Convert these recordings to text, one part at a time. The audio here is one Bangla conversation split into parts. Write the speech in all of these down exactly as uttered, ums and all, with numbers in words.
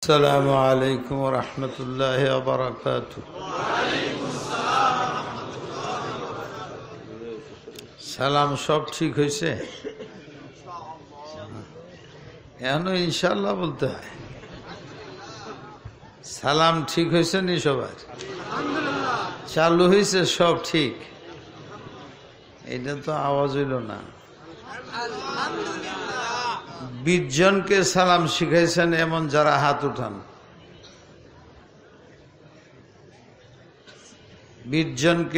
আসসালামু আলাইকুম ওয়া রাহমাতুল্লাহি ওয়া বারাকাতুহু। সালাম সব ঠিক হয়েছে? এখন ইনশাআল্লাহ বলতে হয়। সালাম ঠিক হয়েছে নি সবার? চালু হয়েছে সব ঠিক? এটা তো আওয়াজ হইল না। বিশ জনকে সালাম শিখাইছেন এমন যারা হাত উঠান। বিশ জনকে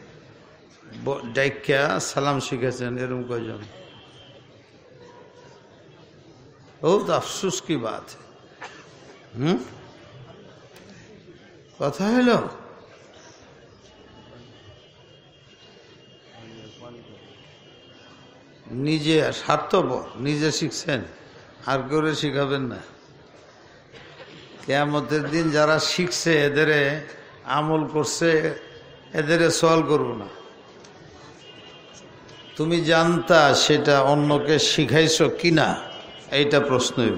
ডাইকা সালাম শিখাইছেন এরকম কয়জন? বহুত আফসোস কি বাত। হুম কথা হইল নিজে স্বার্থপর, নিজে শিখছেন আর করে শিখাবেন না। কিয়ামতের দিন যারা শিখছে এদেরে আমল করছে এদেরে সওয়াল করব না। তুমি জানতা সেটা অন্যকে শিখাইছো কিনা এইটা প্রশ্ন হইব।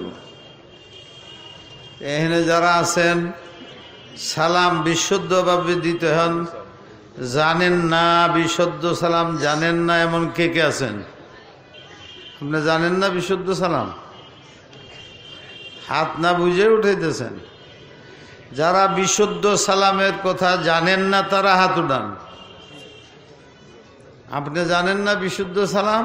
এখানে যারা আছেন সালাম বিশুদ্ধভাবে দিতে হন, জানেন না বিশুদ্ধ সালাম জানেন না এমন কে কে আছেন? আপনি জানেন না বিশুদ্ধ সালাম? হাত না বুঝে উঠাইতেছেন। যারা বিশুদ্ধ সালামের কথা জানেন না তারা হাত উঠান। আপনি জানেন না বিশুদ্ধ সালাম?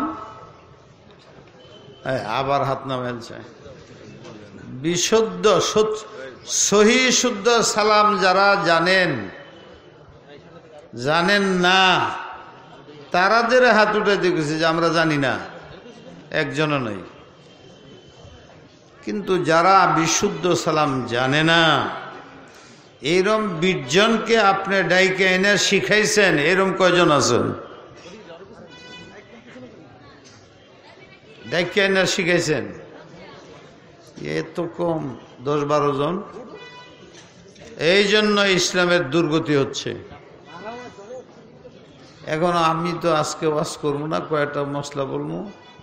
আবার হাত নামাইছে। বিশুদ্ধ সহি শুদ্ধ সালাম যারা জানেন জানেন না তারাদের হাত উঠাইতে গেছে যে আমরা জানি না, একজনও নয়। কিন্তু যারা বিশুদ্ধ সালাম জানে না এরম বিশ জনকে আপনি ডাইকে এনে শিখাইছেন, এরম কয়জন আছেন? ডাইকে এনে শিখাইছেন এ তো কম, দশ বারো জন। এই জন্য ইসলামের দুর্গতি হচ্ছে। এখন আমি তো আজকে ওয়াজ করবো না, কয়েকটা মশলা বলবো।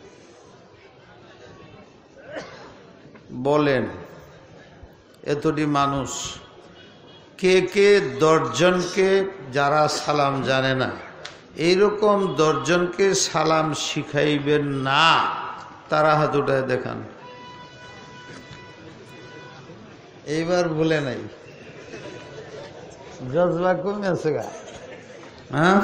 বলেন এতটি মানুষ কে কে দশজনকে যারা সালাম জানে না এইরকম দশজনকে সালাম শিখাইবেন না? তারা হাত উঠায় দেখান। এইবার বলে নাই জজবা কমে আছে গা। হ্যাঁ,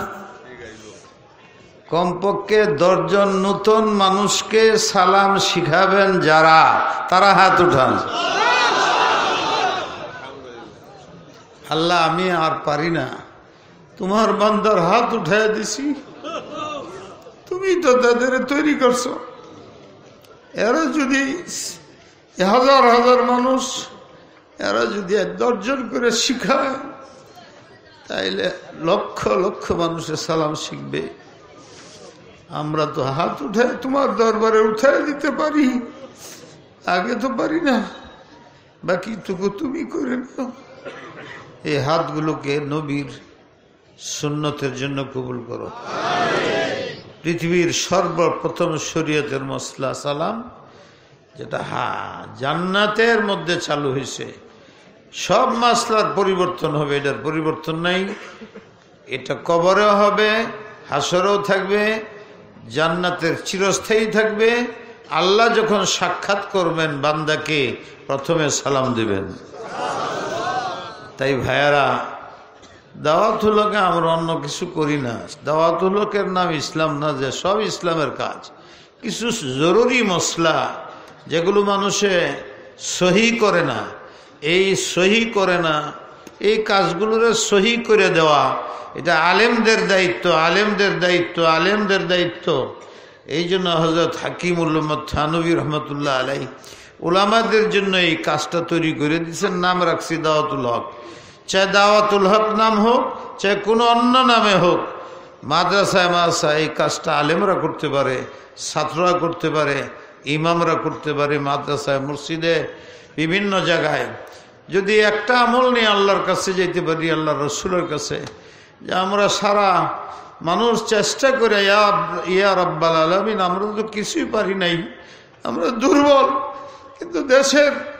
কমপক্ষে দশজন নতুন মানুষকে সালাম শিখাবেন যারা, তারা হাত উঠান। আল্লাহ আমি আর পারি না, তোমার বান্দার হাত উঠাই দিছি, তুমি তো তাদের তৈরি করছো। এরা যদি হাজার হাজার মানুষ এরা যদি দশজন করে শিখায় তাইলে লক্ষ লক্ষ মানুষের সালাম শিখবে। আমরা তো হাত উঠে তোমার দরবারে উঠাই দিতে পারি, আগে তো পারি না, বাকিটুকু তুমি করে নাও। এই হাতগুলোকে নবীর সুন্নতের জন্য কবুল করো। পৃথিবীর সর্বপ্রথম শরীয়তের মসলা সালাম, যেটা হা জান্নাতের মধ্যে চালু হয়েছে। সব মাসলার পরিবর্তন হবে, এটার পরিবর্তন নাই। এটা কবরেও হবে, হাসরেও থাকবে, জান্নাতের চিরস্থায়ী থাকবে। আল্লাহ যখন সাক্ষাৎ করবেন বান্দাকে প্রথমে সালাম দিবেন। তাই ভাইয়ারা, দাওয়াতুল হকে আমরা অন্য কিছু করি না। দাওয়াতুল হকের নাম ইসলাম না যে সব ইসলামের কাজ। কিছু জরুরি মসলা যেগুলো মানুষে সহি করে না, এই সহি করে না, এই কাজগুলোরে সহি করে দেওয়া এটা আলেমদের দায়িত্ব, আলেমদের দায়িত্ব, আলেমদের দায়িত্ব। এই জন্য হযরত হাকিমুল উম্মত থানভী রহমতুল্লাহ আলাইহি উলামাদের জন্য এই কাজটা তৈরি করে দিয়েছেন। নাম রাখছি দাওয়াতুল হক। চাই দাওয়াতুল হক নাম হোক, চাই কোনো অন্য নামে হোক, মাদ্রাসায় মাদ্রাসায় এই কাজটা আলেমরা করতে পারে, ছাত্ররা করতে পারে, ইমামরা করতে পারে, মাদ্রাসায় মসজিদে বিভিন্ন জায়গায়। যদি একটা আমল নিয়ে আল্লাহর কাছে যেতে পারি, আল্লাহ রসুলের কাছে, যে আমরা সারা মানুষ চেষ্টা করে ইয়া রাব্বাল আলামিন আমরা তো কিছুই পারি নাই, আমরা দুর্বল, কিন্তু দেশের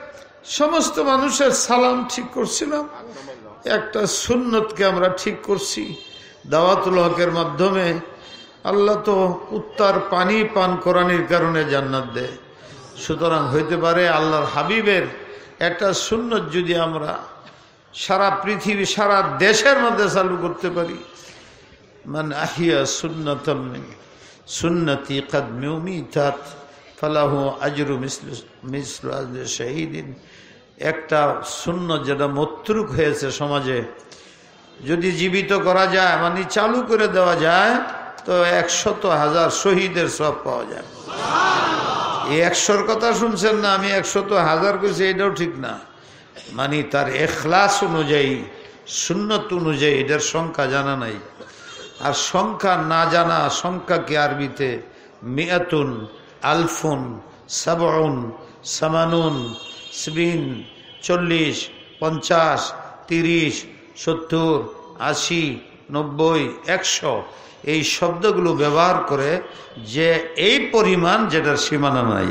সমস্ত মানুষের সালাম ঠিক করছিলাম, একটা সুন্নতকে আমরা ঠিক করছি দাওয়াতুল হকের মাধ্যমে। আল্লাহ তো উত্তর পানি পান করানোর কারণে জান্নাত দেয়। সুতরাং হইতে পারে আল্লাহর হাবিবের একটা সুন্নত যদি আমরা সারা পৃথিবী সারা দেশের মধ্যে চালু করতে পারি, মান আহিয়া সুন্নাতাম মিন সুন্নতি কাদ মিউমিতাত ফালাহু আজরু মিসলু মিসলু আজরি শাহীদিন। একটা সুন্নত যেটা মতরুক হয়েছে সমাজে, যদি জীবিত করা যায়, মানে চালু করে দেওয়া যায়, তো একশত হাজার শহীদের সব পাওয়া যায়। এই একশোর কথা শুনছেন না, আমি একশত হাজার কইছি, এটাও ঠিক না। মানে তার এখলাস অনুযায়ী, সুন্নত অনুযায়ী এটার সংখ্যা জানা নাই। আর সংখ্যা না জানা, সংখ্যা কি আরবিতে মিয়াতুন, আলফুন, সাবউন, সামানুন, সিবিন, চল্লিশ, পঞ্চাশ, তিরিশ, সত্তর, আশি, নব্বই, একশো, এই শব্দগুলো ব্যবহার করে যে এই পরিমাণ যেটার সীমানা নাই।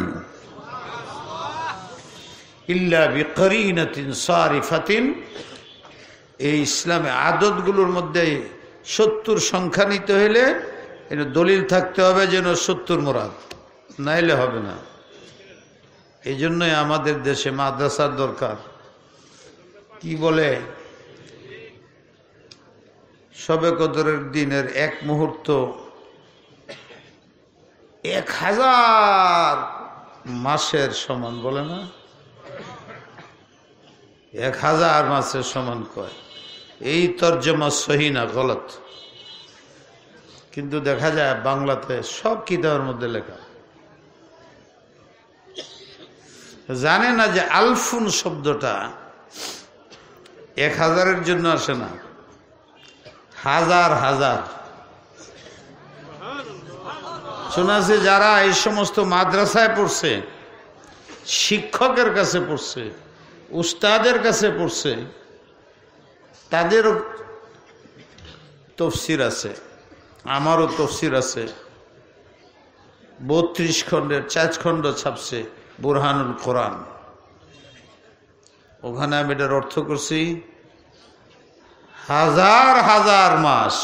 ইল্লা বিকরিনাতিন সারিফাতিন, এই ইসলামে আদতগুলোর মধ্যে সত্তর সংখ্যা নিতে হলে এটা দলিল থাকতে হবে যেন সত্তর মুরাদ, নাইলে হবে না। এই জন্যই আমাদের দেশে মাদ্রাসার দরকার। কি বলে, শবে কদরের দিনের এক মুহূর্ত এক হাজার মাসের সমান বলে না, এক হাজার মাসের সমান কয়। এই তর্জমা সহি না, গলত। কিন্তু দেখা যায় বাংলাতে সব কিতাবের মধ্যে লেখা। জানে না যে আলফুন শব্দটা এক হাজারের জন্য আসে না, হাজার হাজার। শোনাছে যারা এই সমস্ত মাদ্রাসায় পড়ছে, শিক্ষকের কাছে পড়ছে, উস্তাদের কাছে পড়ছে, তাদেরও তফসির আছে, আমারও তফসির আছে। বত্রিশ খণ্ডের চার খণ্ড ছাপছে বুরহানুল কোরআন। ওখানে আমি এটার অর্থ করছি হাজার হাজার মাস।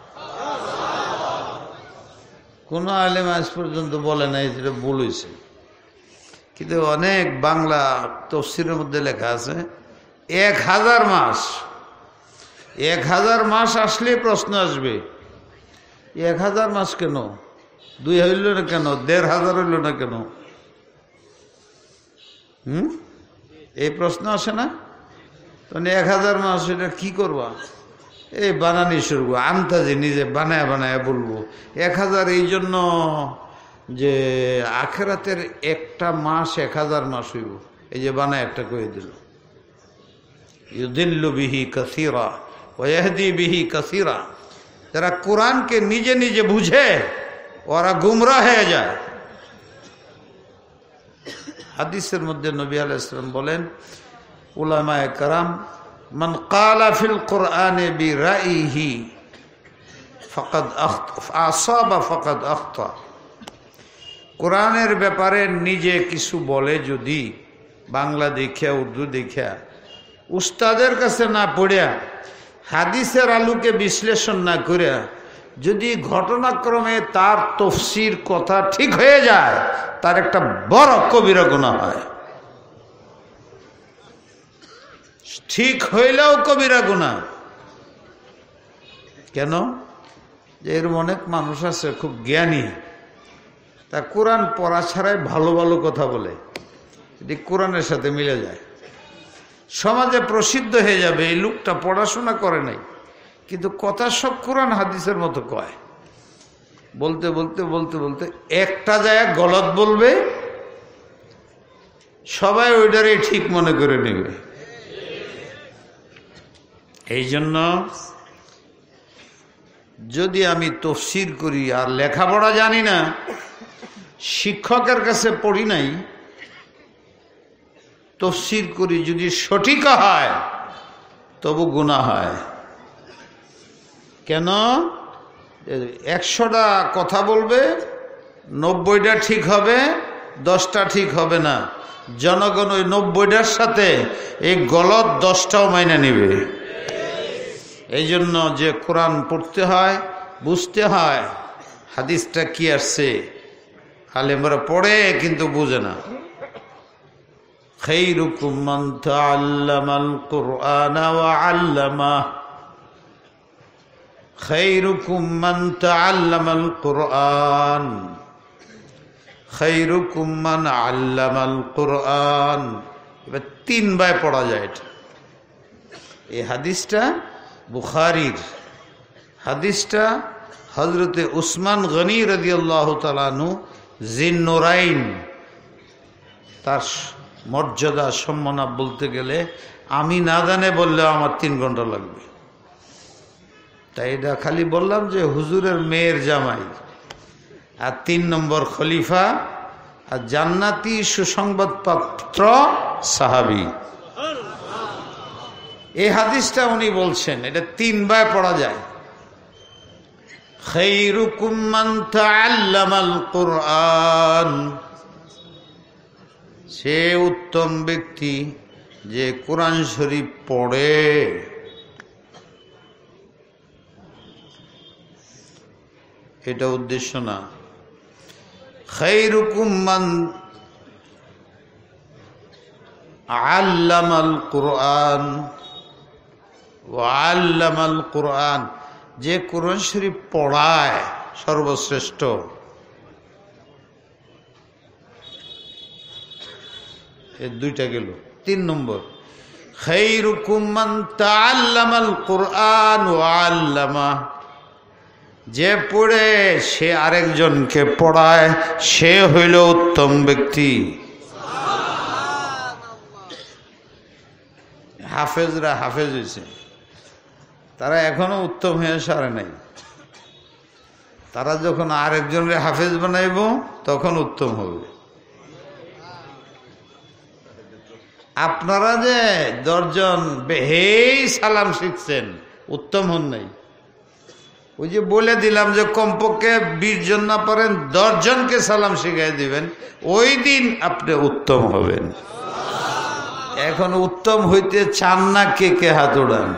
কোন আলেম আজ পর্যন্ত বলে নাই যেটা ভুল হয়েছে, কিন্তু অনেক বাংলা তফসিরের মধ্যে লেখা আছে এক হাজার মাস। এক হাজার মাস আসলে প্রশ্ন আসবে, এক হাজার মাস কেন, দুই হইল না কেন, দেড় হাজার হইল না কেন? হুম এই প্রশ্ন আসে না? মানে এক হাজার মাস এটা কি করবা? এই বানানি শুরু আন্তাজে নিজে বানায় বানায় বলবো এক হাজার, এই জন্য যে আখেরাতের একটা মাস এক হাজার মাস হইব, এই যে বানায় একটা কয়ে দিল। ইউদিল্লু বিহি কাসীরা ওয়া ইয়াহদি বিহি কাসীরা। যারা কোরআনকে নিজে নিজে বুঝে ওরা গুমরাহ হয়ে যায়। হাদিসের মধ্যে নবী আলাইহিস সালাম বলেন, উলামায়ে কেরাম মান ক্বালা ফিল কোরআনে বিরাইহি ফাকাদ আসাবা ফাকাদ আখতা। কোরআনের ব্যাপারে নিজে কিছু বলে যদি, বাংলা দেখিয়া উর্দু দেখিয়া, উস্তাদের কাছে না পড়িয়া, হাদিসের আলোকে বিশ্লেষণ না করিয়া, যদি ঘটনাক্রমে তার তফসির কথা ঠিক হয়ে যায়, তার একটা বড় কবিরা গুনাহ হয়। ঠিক হইলেও কবিরা গুনাহ। কেন? যে এরকম অনেক মানুষ আছে খুব জ্ঞানী, তা কোরআন পড়া ছাড়াই ভালো ভালো কথা বলে, এটি কোরআনের সাথে মিলে যায়, সমাজে প্রসিদ্ধ হয়ে যাবে। এই লোকটা পড়াশোনা করে নাই, কিন্তু কথা সব কোরআন হাদিসের মতো কয়। বলতে বলতে বলতে বলতে একটা জায়গায় গলত বলবে, সবাই ওইটারে ঠিক মনে করে নেবে। এই জন্য যদি আমি তফসির করি আর লেখাপড়া জানি না, শিক্ষকের কাছে পড়ি নাই, তফসির করি, যদি সঠিক হয় তবু গুনাহ হয়। কেন? একশোটা কথা বলবে, নব্বইটা ঠিক হবে, দশটা ঠিক হবে না। জনগণ ওই নব্বইটার সাথে এই গলত দশটাও মাইনে নিবে। এই জন্য যে কোরআন পড়তে হয়, বুঝতে হয় হাদিসটা কি আসছে। আলেমরা পড়ে কিন্তু বুঝে না। খায়রুকুম মান তাআল্লামাল কুরআনা ওয়া আল্লামাহ, খায়রুকুম মান তাআল্লামাল কুরআন, খায়রুকুম মান আল্লামাল কুরআন। এবার তিনবার পড়া যায় এটা। এই হাদিসটা বুখারীর হাদিসটা হযরতে উসমান গনি রাদিয়াল্লাহু তাআলা আনহু জিন্নুরাইন, তার মর্যাদা সম্মাননা বলতে গেলে আমি না জানে বললেও আমার তিন ঘন্টা লাগবে। তাই এটা খালি বললাম যে হুজুরের মেয়ের জামাই আর তিন নম্বর খলিফা আর জান্নাতি সুসংবাদপত্র সাহাবী। এই হাদিসটা উনি বলছেন, এটা তিনবার পড়া যায়। খায়রুকুম মান তাআল্লামাল কুরআন, সে উত্তম ব্যক্তি যে কোরআন শরীফ পড়ে। এটা উদ্দেশ্য না। খায়রুকুম মান আল্লামাল কুরআন ওয়া আল্লামাল কুরআন, যে কোরআন শরীফ পড়ায় সর্বশ্রেষ্ঠ। এই দুইটা গেল। তিন নম্বর, খায়রুকুম মান তাআল্লামাল কুরআন ওয়া আল্লামা, যে পড়ে সে আরেকজনকে পড়ায়, সে হইল উত্তম ব্যক্তি। হাফেজরা হাফেজ হয়েছে, তারা এখনো উত্তম হয়ে সারে নাই। তারা যখন আরেকজনের হাফেজ বানাইব তখন উত্তম হবে। আপনারা যে দশজন বেহেই সালাম শিখছেন, উত্তম হন নাই। ওই যে বলে দিলাম যে কমপক্ষে বিশ জন না পারেন দশ জনকে সালাম শিখাই দিবেন, ওই দিন আপনি উত্তম হবেন। এখন উত্তম হইতে চান না, কে কে হাত উড়ান।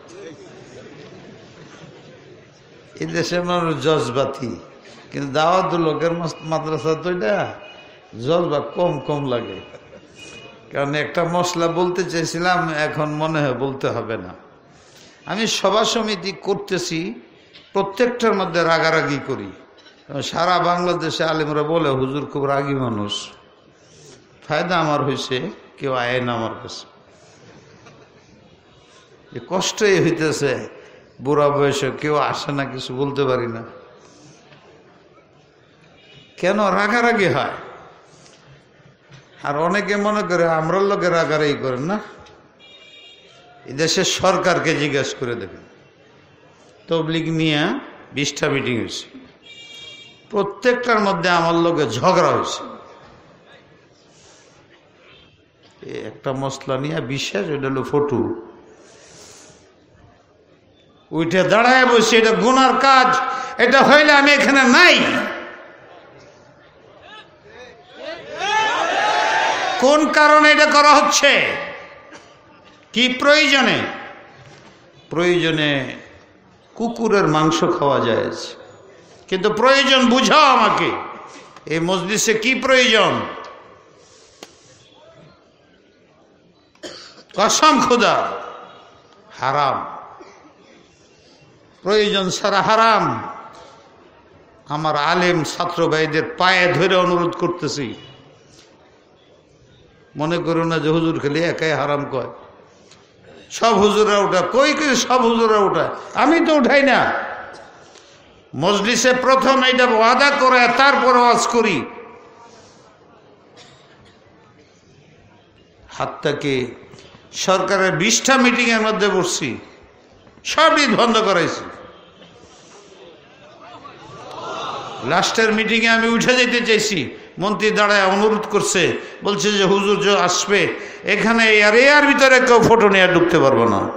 এই দেশের মানুষ জজবাতি, কিন্তু দাওয়াত লোকের মাদ্রাসা তো এটা জজবা কম কম লাগে। কারণ একটা মশলা বলতে চাইছিলাম, এখন মনে হয় বলতে হবে না। আমি সভা সমিতি করতেছি, প্রত্যেকটার মধ্যে রাগারাগি করি। সারা বাংলাদেশে আলেমরা বলে হুজুর খুব রাগী মানুষ। ফায়দা আমার হয়েছে, কেউ আয় না আমার কাছে। কষ্টই হইতেছে, বুড়া বয়সে কেউ আসে না, কিছু বলতে পারি না। কেন রাগারাগি হয়? আর অনেকে মনে করে আমরা লোকে রাগারাগি করেন না। এদেশের সরকারকে জিজ্ঞেস করে দেবেন, তবলিগ নিয়ে বিশটা মিটিং হয়েছে, প্রত্যেকটার মধ্যে আমার লোকে ঝগড়া হয়েছে। একটা মশলা নিয়ে বিশ্বাস, ওইটা হলো ফটু। উঠে দাঁড়ায় বসে, এটা গুনার কাজ, এটা হইলে আমি এখানে নাই। কোন কারণে এটা করা হচ্ছে? কি প্রয়োজনে? প্রয়োজনে কুকুরের মাংস খাওয়া যায়, কিন্তু প্রয়োজন বুঝাও আমাকে। এই মজলিসে কি প্রয়োজন? কসম খোদা, হারাম। প্রয়োজন সারা হারাম। আমার আলেম ছাত্র ভাইদের পায়ে ধরে অনুরোধ করতেছি, মনে করো না যে হুজুর খালি একাই হারাম কয়। সব হুজুরা উঠা, কই কই সব হুজুরা উঠায়, আমি তো উঠাই না। মজলিসে প্রথম এইটা ওয়াদা করে তারপর ওয়াজ করি। হাতটাকে সরকারের বিশটা মিটিং এর মধ্যে বসছি, সবই বন্ধ করাইছি। লাস্টের মিটিং এ আমি উঠে যেতে চাইছি, মন্ত্রী দাঁড়ায় অনুরোধ করছে, বলছে যে হুজুর যে আসবে এখানে, আর এর ভিতরে কেউ ফটো নিয়ে ঢুকতে পারবো না।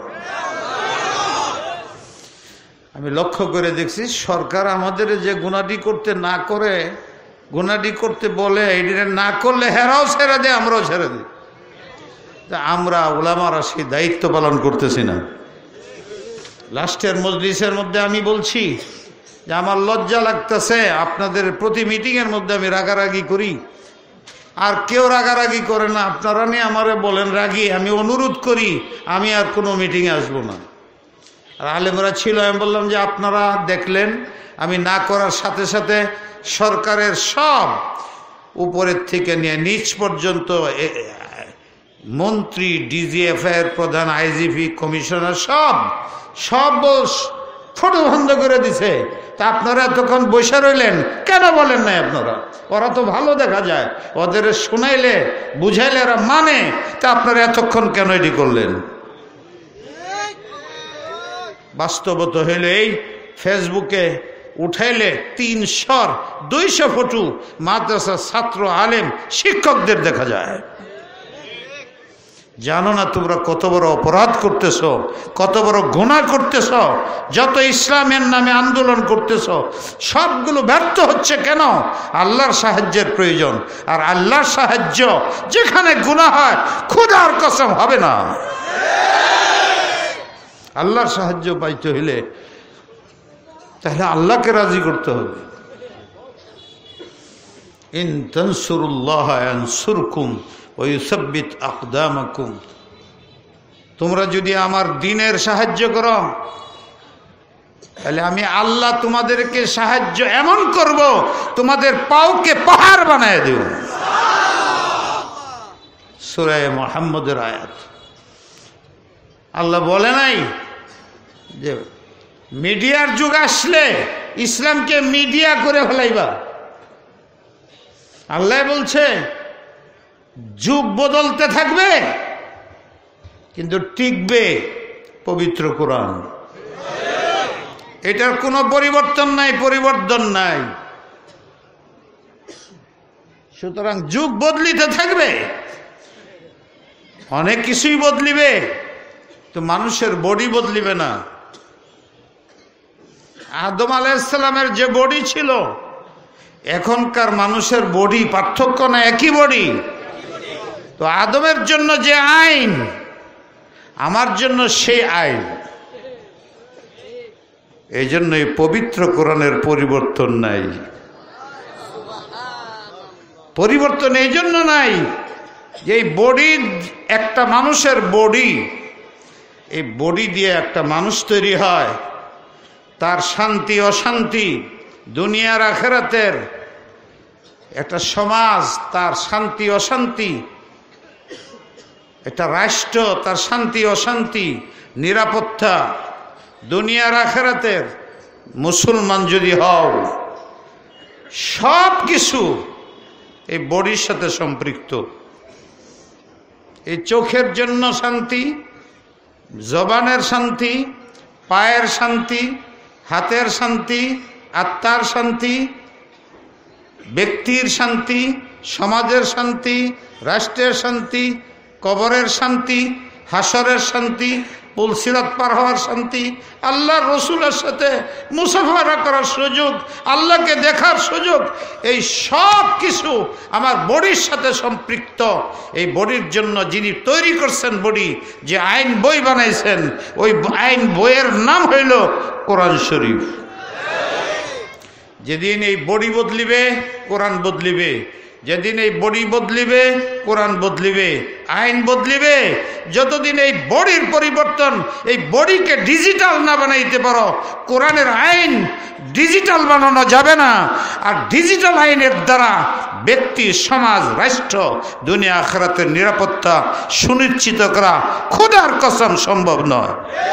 আমি লক্ষ্য করে দেখছি সরকার আমাদের যে গুনাটি করতে না করে, গুনাডি করতে বলে এটা না করলে হেরাও ছেড়ে দেয়, আমরাও ছেড়ে দিই। তা আমরা ওলামারা সেই দায়িত্ব পালন করতেছি না। লাস্টের মজলিসের মধ্যে আমি বলছি যে আমার লজ্জা লাগতেছে, আপনাদের প্রতি মিটিংয়ের মধ্যে আমি রাগারাগি করি, আর কেউ রাগারাগি করে না, আপনারা নিয়ে আমারে বলেন রাগি, আমি অনুরোধ করি আমি আর কোনো মিটিংয়ে আসবো না। আর আলেমরা ছিল, আমি বললাম যে আপনারা দেখলেন আমি না করার সাথে সাথে সরকারের সব উপরের থেকে নিয়ে নিচ পর্যন্ত মন্ত্রী, ডিজিএফআই এর প্রধান, আইজিপি, কমিশনার সব সব ফটো বন্ধ করে দিছে। তা আপনারা এতক্ষণ বসে রইলেন কেন বলেন নাই? আপনারা ওরা তো ভালো দেখা যায়, ওদের শোনাইলে বুঝাইলে এরা মানে, তা আপনারা এতক্ষণ কেন এটি করলেন? বাস্তবত হইল এই ফেসবুকে উঠাইলে তিনশোর দুইশো ফটো মাদ্রাসার ছাত্র, আলেম, শিক্ষকদের দেখা যায়। জানো না তোমরা কত বড় অপরাধ করতেছ, কত বড় গুনাহ করতেছ? যত ইসলামের নামে আন্দোলন করতেছ সবগুলো ব্যর্থ হচ্ছে কেন? আল্লাহর সাহায্যের প্রয়োজন, আর আল্লাহর সাহায্য যেখানে গুনাহ হয় খোদার কসম হবে না। আল্লাহর সাহায্য পাইতে হইলে তাহলে আল্লাহকে রাজি করতে হবে। ইন তানসুরুল্লাহ ইয়ানসুরকুম ওয়া ইউসাব্বিত আকদামাকুম, তোমরা যদি আমার দ্বীনের সাহায্য করো তাহলে আমি আল্লাহ তোমাদেরকে সাহায্য এমন করব তোমাদের পাওকে পাহাড় বানায় দেব। সূরা মুহাম্মদের আয়াত। আল্লাহ বলে নাই যে মিডিয়ার যুগ আসলে ইসলামকে মিডিয়া করে ফেলাইবা। আল্লাহ বলছে যুগ বদলতে থাকবে কিন্তু টিকবে পবিত্র কোরআন। এটার কোনো পরিবর্তন নাই, পরিবর্তন নাই। সুতরাং যুগ বদলিতে থাকবে, অনেক কিছুই বদলিবে, তো মানুষের বডি বদলিবে না। আদম আলাইহিস সালামের যে বডি ছিল, এখনকার মানুষের বডি পার্থক্য না, একই বডি। তো আদমের জন্য যে আইন, আমার জন্য সেই আইন। এই জন্যই পবিত্র কোরআনের পরিবর্তন নাই। পরিবর্তন এই জন্য নাই যে এই বডি, একটা মানুষের বডি, এই বডি দিয়ে একটা মানুষ তৈরি হয়, তার শান্তি অশান্তি, দুনিয়ার আখিরাতের একটা সমাজ, তার শান্তি অশান্তি, একটা রাষ্ট্র, তার শান্তি অশান্তি, নিরাপত্তা, দুনিয়ার আখিরাতের, মুসলমান যদি হও, সব কিছু এই বডির সাথে সম্পৃক্ত। এই চোখের জন্য শান্তি, জবানের শান্তি, পায়ের শান্তি, হাতের শান্তি, আত্মার শান্তি, ব্যক্তির শান্তি, সমাজের শান্তি, রাষ্ট্রের শান্তি, কবরের শান্তি, হাসরের শান্তি, পুলসিরাত পার হওয়ার শান্তি, আল্লাহর রসুলের সাথে মুসাফারা করার সুযোগ, আল্লাহকে দেখার সুযোগ, এই সব কিছু আমার বডির সাথে সম্পৃক্ত। এই বডির জন্য যিনি তৈরি করছেন বডি, যে আইন বই বানাইছেন, ওই আইন বইয়ের নাম হইল কোরআন শরীফ। যেদিন এই বডি বদলিবে কোরআন বদলিবে, যেদিন এই বডি বদলিবে কোরআন বদলিবে, আইন বদলিবে। যতদিন এই বডির পরিবর্তন, এই বডিকে ডিজিটাল না বানাইতে পারো, কোরআনের আইন ডিজিটাল বানানো যাবে না। আর ডিজিটাল আইনের দ্বারা ব্যক্তি, সমাজ, রাষ্ট্র, দুনিয়া আখিরাতের নিরাপত্তা সুনিশ্চিত করা খোদার কসম সম্ভব নয়।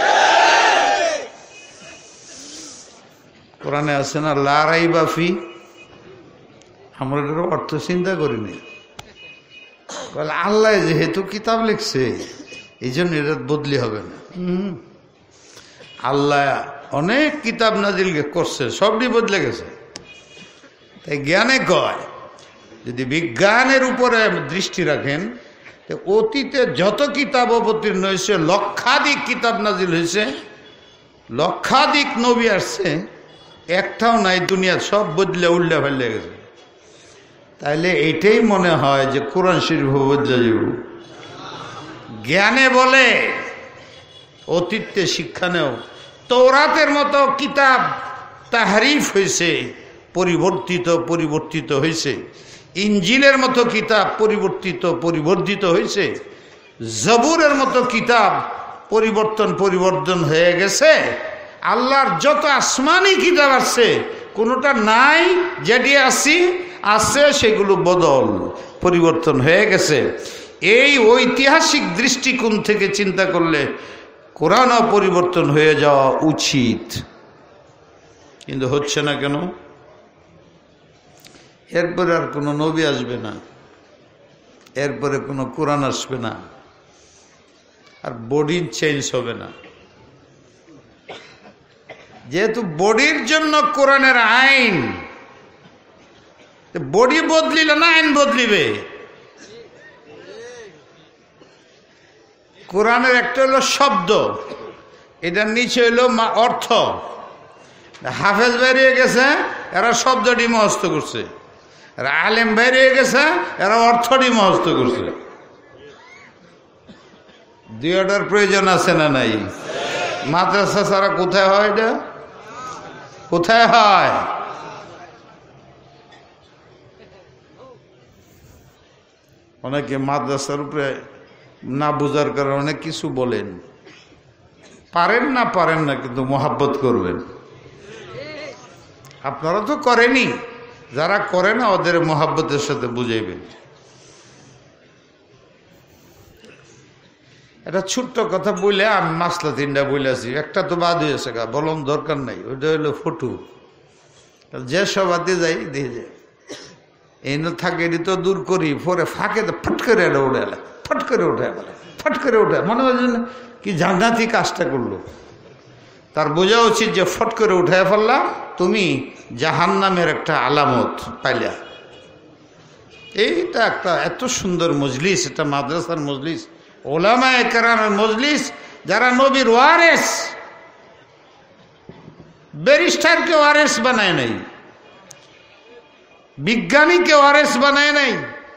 কোরআনে আছে না, লা রাইবা ফি, আমরা এটার অর্থ চিন্তা করিনি। আল্লাহ যেহেতু কিতাব লিখছে এই জন্য এটা বদলি হবে না। আল্লাহ অনেক কিতাব নাজিল করছে, সবটি বদলে গেছে। তাই জ্ঞানে কয়, যদি বিজ্ঞানের উপরে দৃষ্টি রাখেন, অতীতে যত কিতাব অবতীর্ণ হয়েছে, লক্ষাধিক কিতাব নাজিল হয়েছে, লক্ষাধিক নবী আসছে, একটাও নাই দুনিয়া, সব বদলে উল্লে ফেলে গেছে। তাইলে এইটাই মনে হয় যে কোরআন শরীফ বোঝা যাব। জ্ঞানে বলে, অতীতে শিক্ষা নেও। তৌরাতের মতো কিতাব তাহরিফ হয়েছে, পরিবর্তিত পরিবর্তিত হয়েছে। ইঞ্জিলের মতো কিতাব পরিবর্তিত পরিবর্তিত হয়েছে। জবুরের মতো কিতাব পরিবর্তন পরিবর্তন হয়ে গেছে। আল্লাহর যত আসমানি কিতাব আছে কোনোটা নাই, যেটি আসি আছে সেগুলো বদল পরিবর্তন হয়ে গেছে। এই ঐতিহাসিক দৃষ্টিকোণ থেকে চিন্তা করলে কোরআনও পরিবর্তন হয়ে যাওয়া উচিত, কিন্তু হচ্ছে না কেন? এরপরে আর কোনো নবী আসবে না, এরপরে কোনো কোরআন আসবে না, আর বডি চেঞ্জ হবে না। যেহেতু বডির জন্য কোরআনের আইন, বডি বদলিলে না আইন বদলিবে। কোরআনের একটা হলো শব্দ, এটার নিচে হইল অর্থ। হাফেজ বেরিয়ে গেছে, এরা শব্দটি মুখস্থ করছে। আর আলেম বেরিয়ে গেছে, এরা অর্থটি মুখস্থ করছে। দুইটার প্রয়োজন আছে না নাই? মাদ্রাসা ছাড়া কোথায় হয় এটা? কোথায় হয়? অনেকে মাদ্রাসার উপরে না বুঝার কারণে অনেক কিছু বলেন। পারেন না পারেন না, কিন্তু মোহাব্বত করবেন। আপনারা তো করেনি, যারা করে না ওদের মোহাব্বতের সাথে বুঝাইবেন। এটা ছোট্ট কথা বলে আমি মাসলা তিনটা বলেছি, একটা তো বাদ হয়েছে, বললাম দরকার নাই। ওইটা হইলো ফটু, যে সবার দিয়ে যাই দিয়ে যায়। এই না থাকে এটি তো দূর করি, পরে ফাঁকে তো ফট করে এটা উঠে এলা, ফট করে উঠে গেল, ফট করে উঠে মনে হয় কি জান্নাতি কাজটা করলো। তার বোঝা উচিত যে ফট করে উঠে ফেললাম, তুমি জাহান্নামের একটা আলামত পাইলা। এইটা একটা এত সুন্দর মজলিস, এটা মাদ্রাসার মজলিস, ওলামায়ে কেরামের মজলিস, যারা নবীর ওয়ারেস। ব্যারিস্টারকে ওয়ারেস বানায় নাই, বিজ্ঞানীকে ওয়ারেস বানায় নাই।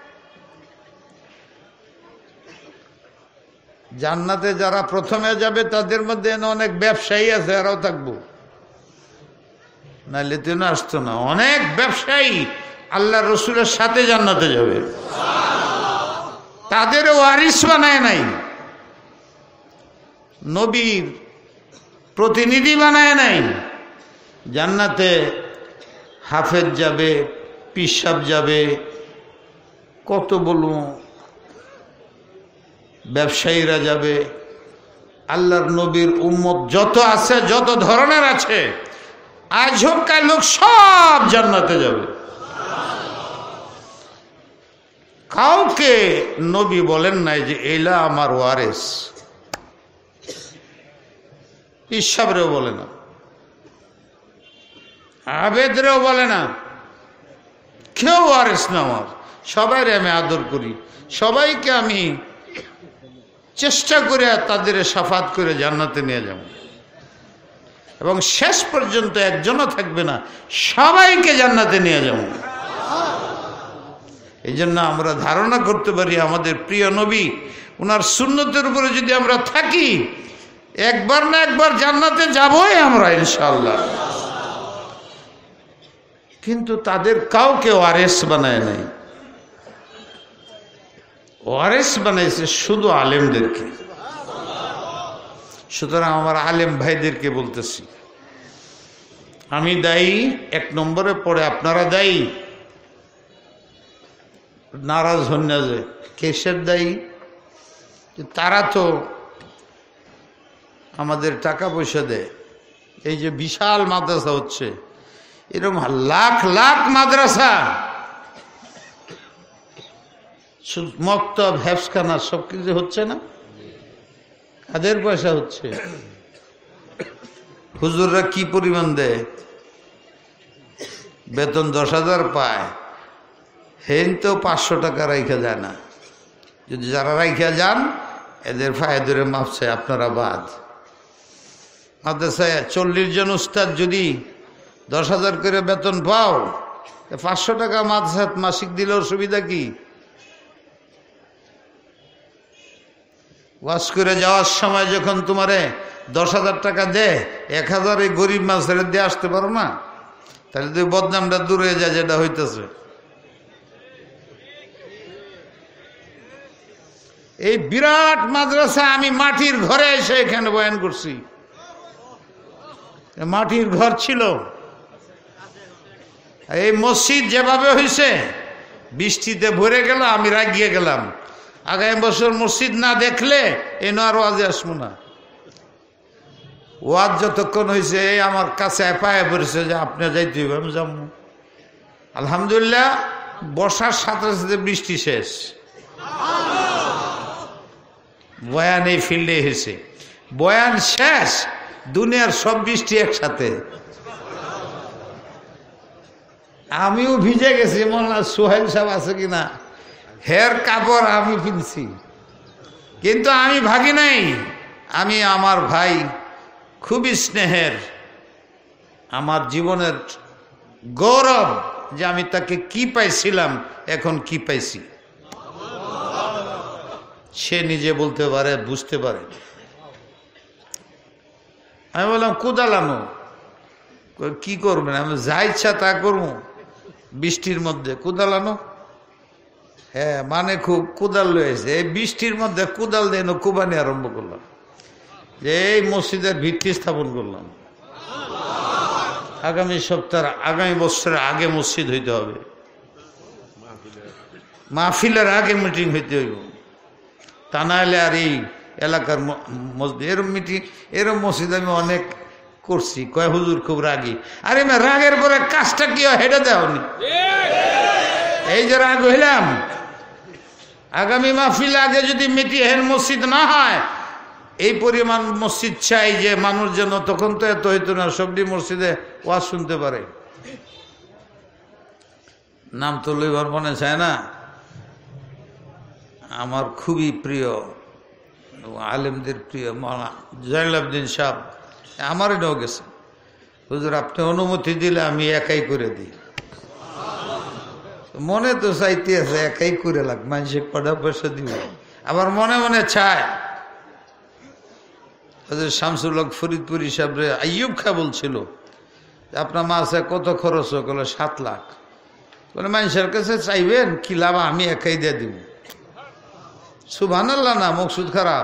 জান্নাতে যারা প্রথমে যাবে তাদের মধ্যে অনেক ব্যবসায়ী আছে, এরাও থাকবো, নাহলে তো না আসতো না। অনেক ব্যবসায়ী আল্লাহ রসুলের সাথে জান্নাতে যাবে, তাদের ওয়ারিস বানায় নাই, নবীর প্রতিনিধি বানায় নাই। জান্নাতে হাফেজ যাবে, পিসাব যাবে, কত বলবো, ব্যবসায়ীরা যাবে। আল্লাহর নবীর উম্মত যত আছে, যত ধরনের আছে, আজ হোক কাল হোক, সব জান্নাতে যাবে। কাউকে নবী বলেন নাই যে এলা আমার ওয়ারেস। ইসাবরেও বলে না, আবেদরেও বলে না, কেউ ওয়ারেস না আমার। সবাইরে আমি আদর করি, সবাইকে আমি চেষ্টা করে তাদের সাফাত করে জান্নাতে নিয়ে যাব, এবং শেষ পর্যন্ত একজনও থাকবে না, সবাইকে জান্নাতে নিয়ে যাব। এই জন্য আমরা ধারণা করতে পারি আমাদের প্রিয় নবী, ওনার সুন্নতের উপরে যদি আমরা থাকি, একবার না একবার জান্নাতে যাবই আমরা ইনশাআল্লাহ। কিন্তু তাদের কাউকে ওয়ারেস বানায় নাই, ওয়ারেস বানাইছে শুধু আলেমদেরকে। সুতরাং আমার আলেম ভাইদেরকে বলতেছি, আমি দায়ী এক নম্বরে, পড়ে আপনারা দায়ী। নারাজ হন না যে কেসের দায়ী, তারা তো আমাদের টাকা পয়সা দেয়। এই যে বিশাল মাদ্রাসা হচ্ছে, এরকম লাখ লাখ মাদ্রাসা, মক্তব, হেফসখানা সব কিছু হচ্ছে না, কাদের পয়সা হচ্ছে? হুজুররা কি পরিমাণ দেয়? বেতন দশ হাজার পায়, হেন তো পাঁচশো টাকা রাইখা যায় না। যদি যারা রাইখা যান, এদের ফায়দরে মাপছে, আপনারা বাদ। মাদ্রাসায় চল্লিশ জন উস্তাদ যদি দশ হাজার করে বেতন পাও, পাঁচশো টাকা মাদ্রাসাত মাসিক দিলে অসুবিধা কি? ওয়াজ করে যাওয়ার সময় যখন তোমারে দশ হাজার টাকা দে, এক হাজার এই গরিব মানুষের দিয়ে আসতে পারো না? তাহলে তুই বদনামটা দূর হয়ে যায় যেটা হইতেছে। এই বিরাট মাদ্রাসা আমি মাটির ঘরে এসে এখানে বয়ান করছি। মাটির ঘর ছিল। এই মসজিদ যেভাবে হয়েছে বৃষ্টিতে ভরে গেল, আমি রাগিয়ে গেলাম। আগামী বছর মসজিদ না দেখলে এ আর ওয়াজে আসবো না। ওয়াজ যতক্ষণ হয়েছে আমার কাছে পায়ে পড়েছে যে আপনি যাইতে হইব, আমি যাবো। আলহামদুলিল্লাহ বর্ষার সাথে সাথে বৃষ্টি শেষ, বয়ান এই ফিল্ডে এসেছে। বয়ান শেষ, দুনিয়ার সব বৃষ্টি একসাথে। আমিও ভিজে গেছি, মনে হয় সোহেল সাহেব আছে কিনা, হের কাপড় আমি কিনছি, কিন্তু আমি ভাগি নাই। আমি আমার ভাই খুবই স্নেহের, আমার জীবনের গৌরব যে আমি তাকে কি পাইছিলাম এখন কি পাইছি সে নিজে বলতে পারে, বুঝতে পারে। আমি বললাম কুদালানো কি করবেন? আমি যা ইচ্ছা তা করবো বৃষ্টির মধ্যে। কুদালানো, হ্যাঁ মানে খুব কুদাল লয়েছে। এই বৃষ্টির মধ্যে কুদাল দিয়ে কুবানি আরম্ভ করলাম, যে এই মসজিদের ভিত্তি স্থাপন করলাম। আগামী সপ্তাহ আগামী বছরের আগে মসজিদ হইতে হবে, মাহফিলের আগে মিটিং হইতে হইব, তা নাহলে আর এই এলাকার মসজিদ এরম মিটিং এরম মসজিদ আমি অনেক করছি। কয় হুজুর খুব রাগী। আরে মা রাগের পরে কাজটা কি হয় হেঁটে দেওনি? এই যে রাগ হইলাম, আগামী মাহফিল আগে যদি মিটিং মসজিদ না হয়, এই পরিমাণ মসজিদ চাই যে মানুষ যেন, তখন তো এত হইতো না, সবটি মসজিদে ওয়াজ শুনতে পারে। নাম তো লইবার মনে চায় না। আমার খুবই প্রিয় আলেমদের প্রিয় মৌলানা জয়নুলাবদিন সাহেব আমার এটাও গেছে। হুজুর আপনি অনুমতি দিলে আমি একাই করে দিই। মনে তো চাইতে আছে একাই করে লাগ, মানুষের কটা পয়সা দিব। আবার মনে মনে চায় হুজুর শামসুল হক ফরিদপুরি সাহেব আইয়ুব খা বলছিল আপনার মাসে কত খরচ হলো? সাত লাখ। বলে মানুষের কাছে চাইবেন কি লাভ, আমি একাই দিয়ে দিব। সুবহানাল্লাহ না, মকসুদ খারাপ।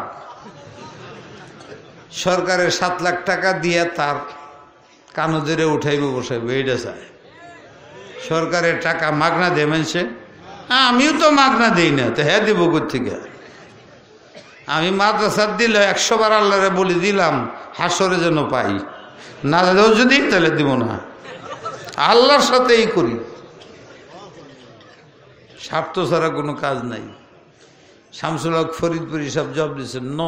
সরকারের সাত লাখ টাকা দিয়ে তার কানো ধরে উঠাইব বসাইব, এইটা চায়। সরকারের টাকা মাগনা দেয় মানুষে, আমিও তো মাগনা দিই না, তো হ্যাঁ দিব কোথেকে? আমি মাদ্রাসার দিলে একশো বার আল্লাহরে বলে দিলাম হাসরে যেন পাই, না দেও যদি তাহলে দিব না। আল্লাহর সাথেই করি, স্বার্থ ছাড়া কোনো কাজ নাই। শামসুল হক ফরিদপুরি সব জব দিয়েছেন, ন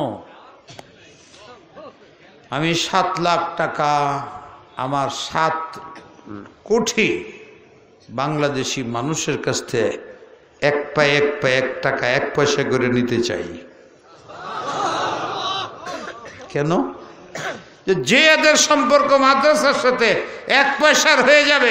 আমি সাত লাখ টাকা আমার সাত কোটি বাংলাদেশি মানুষের কাছ থেকে এক পায়ে এক পায়ে এক টাকা এক পয়সা করে নিতে চাই। কেন? যে এদের সম্পর্ক মাদ্রাসার সাথে এক পয়সার হয়ে যাবে।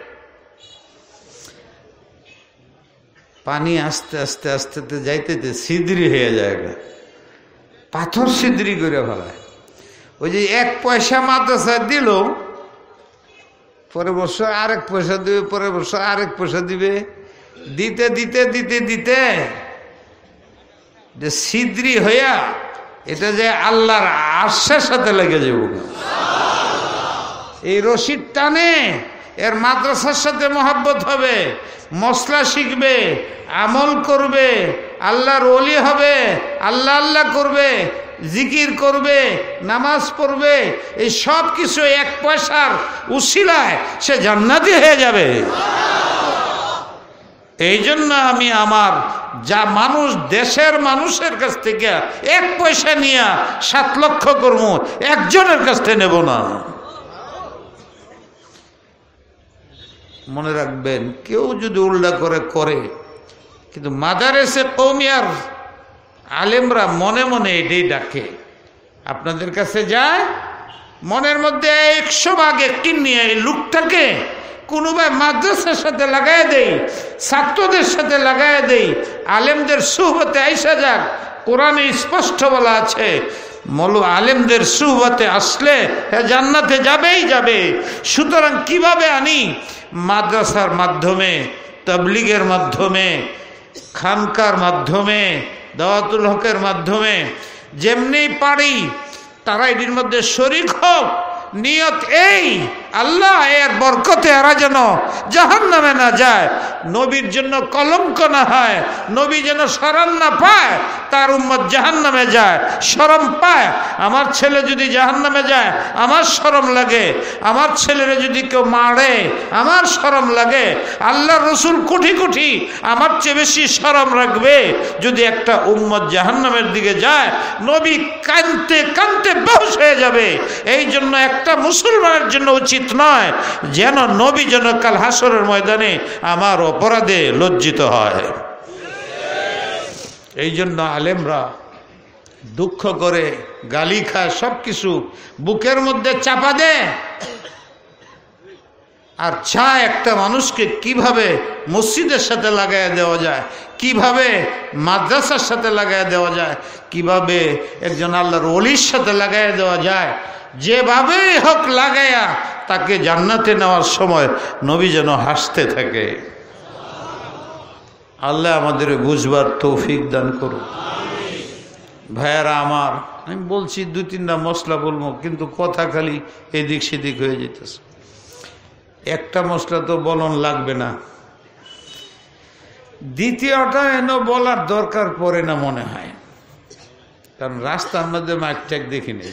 পানি আস্তে আস্তে আস্তে যাইতে সিদ্রি হয়ে যায়, পাথর সিদ্রি করে ফেলায়। ওই যে এক পয়সা মাদ্রাসা দিল, পরের বছর আরেক পয়সা দিবে, পরের বছর আরেক পয়সা দিবে, দিতে দিতে দিতে দিতে যে সিদ্রি হইয়া এটা যে আল্লাহর আশ্বাসের সাথে লেগে যাব। এই রশিদ টানে এর মাদ্রাসার সাথে মহব্বত হবে, মসলা শিখবে, আমল করবে, আল্লাহর ওলি হবে, আল্লাহ আল্লাহ করবে, জিকির করবে, নামাজ পড়বে। এই সব কিছু এক পয়সার উসিলায় সে জান্নাতি হয়ে যাবে। এই জন্য আমি আমার যা মানুষ দেশের মানুষের কাছ থেকে এক পয়সা নিয়ে সাত লক্ষ করবো, একজনের কাছ থেকে নেব না। মনে রাখবেন, কেউ যদি উল্টা করে করে, কিন্তু মাদারেসে কওমিয়ার আলেমরা মনে মনে এটাই ডাকে। আপনাদের কাছে যায়, মনের মধ্যে একশো ভাগ একটি নিয়ে এই লোকটাকে কোনো ভাই মাদ্রাসার সাথে লাগাই দেই, ছাত্রদের সাথে লাগাই দেই, আলেমদের সুহবতে আইসা যাক। কোরআনে স্পষ্ট বলা আছে মৌল আলেমদের সুহবতে আসলে হ্যাঁ জান্নাতে যাবেই যাবে। সুতরাং কিভাবে আনি? মাদ্রাসার মাধ্যমে, তাবলীগের মাধ্যমে, খানকার মাধ্যমে, দাওয়াতুল হকের মাধ্যমে, যেমনি পারি তারা এটির মধ্যে শরীক হোক। নিয়ত এই, আল্লাহ এর বরকতে এরা যেন জাহান্নামে না যায়, নবীর জন্য কলঙ্ক না হয়, নবী যেন শরম না পায়, তার উম্মত জাহান্নামে যায় শরম পায়। আমার ছেলে যদি জাহান্নামে যায় আমার শরম লাগে, আমার ছেলেরা যদি কেউ মারে আমার শরম লাগে। আল্লাহ রসুল কোটি কোটি আমার চেয়ে বেশি শরম রাখবে যদি একটা উম্মত জাহান্নামের দিকে যায়। নবী কাঁদতে কাঁদতে বেহুশ হয়ে যাবে। এই জন্য একটা মুসলমানের জন্য উচিত নয় যেন নবী যেন কাল হাসরের ময়দানে আমার অপরাধে লজ্জিত হয়। এই জন্য আলেমরা দুঃখ করে, গালি খায়, সব কিছু বুকের মধ্যে চাপা দেয় আর চায় একটা মানুষকে কিভাবে মসজিদের সাথে লাগাইয়া দেওয়া যায়, কিভাবে মাদ্রাসার সাথে লাগাইয়া দেওয়া যায়, কিভাবে একজন আল্লাহর ওলির সাথে লাগাইয়া দেওয়া যায়। যেভাবে হোক লাগাইয়া তাকে জান্নাতে নেওয়ার সময় নবী যেন হাসতে থাকে। আল্লাহ আমাদের বুঝবার তৌফিক দান করুন। ভাইয়ারা আমার, আমি বলছি দুই তিনটা মশলা বলবো কিন্তু কথা খালি এদিক সেদিক হয়ে যেতেছে। একটা মশলা তো বলন লাগবে না, দ্বিতীয়টা এন বলার দরকার পড়ে না মনে হয়, কারণ রাস্তার মধ্যে মাইক ট্যাক দেখি নেই,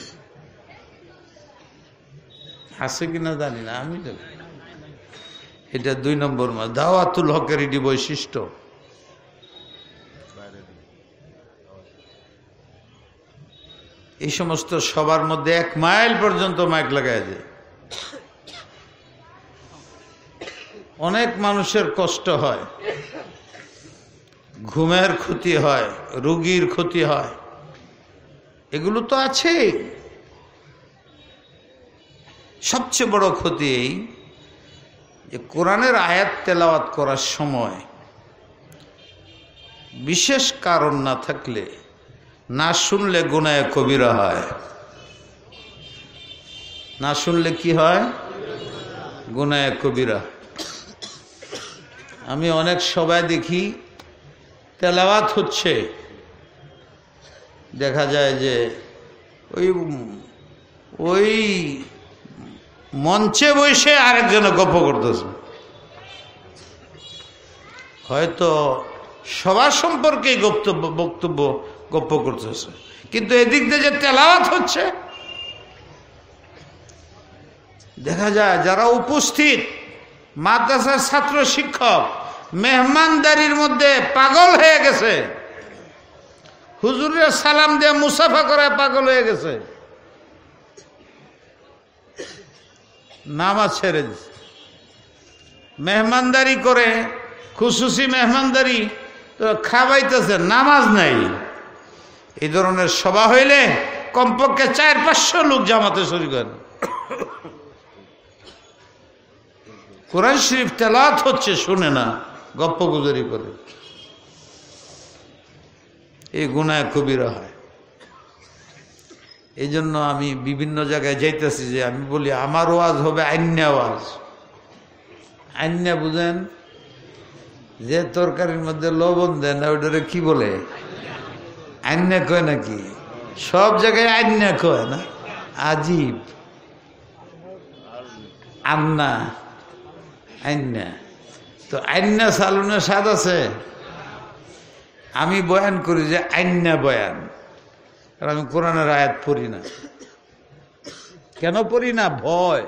আছে কিনা জানি না। আমি তো এটা দুই নম্বর মাস দাওয়াতুল হকের এটি বৈশিষ্ট্য। এই সমস্ত সবার মধ্যে এক মাইল পর্যন্ত মাইক লাগাই যায়। অনেক মানুষের কষ্ট হয়, ঘুমের ক্ষতি হয়, রোগীর ক্ষতি হয়, এগুলো তো আছেই। সবচেয়ে বড় ক্ষতি এই যে কোরআনের আয়াত তেলাওয়াত করার সময় বিশেষ কারণ না থাকলে, না শুনলে গুনাহে কবিরা হয়। না শুনলে কি হয়? গুনাহে কবিরা। আমি অনেক সবাই দেখি তেলাওয়াত হচ্ছে, দেখা যায় যে ওই ওই মঞ্চে বসে আরেকজনে গপ্প করতেছে, হয়তো সবার সম্পর্কে বক্তব্য বক্তব্য গপ্প করতেছে, কিন্তু এদিক দিয়ে যে তেলাওয়াত হচ্ছে দেখা যায় যারা উপস্থিত মাদ্রাসার ছাত্র শিক্ষক মেহমানদারির মধ্যে পাগল হয়ে গেছে, হুজুরের সালাম দিয়ে মুসাফা করে পাগল হয়ে গেছে, নামাজ ছেড়ে দিচ্ছে। মেহমানদারি করে, খুশুসি মেহমানদারি তো খাওয়াইতেছে, নামাজ নাই। এই ধরনের সভা হইলে কমপক্ষে চার পাঁচশো লোক জামাতে শরীক হয়। কোরআন শরীফ তেলাওয়াত হচ্ছে, শুনে না, গপ্প গুজরি করে, এই গুনাহে কবিরা হয়। এই জন্য আমি বিভিন্ন জায়গায় যাইতেছি যে আমি বলি আমার ওয়াজ হবে আইন্যা ওয়াজ। আইন্যা বুঝেন? যে তরকারির মধ্যে লবণ দেন না ওইটারে কি বলে? আইন্যা কয় নাকি? সব জায়গায় আইন্যা কয় না, আজীব। আন্না আইন্যা তো আইন্যা সালুনের স্বাদ আছে। আমি বয়ান করি যে আইন্যা বয়ান, আর আমি কোরআনের আয়াত পড়ি না। কেন পড়ি না? ভয়।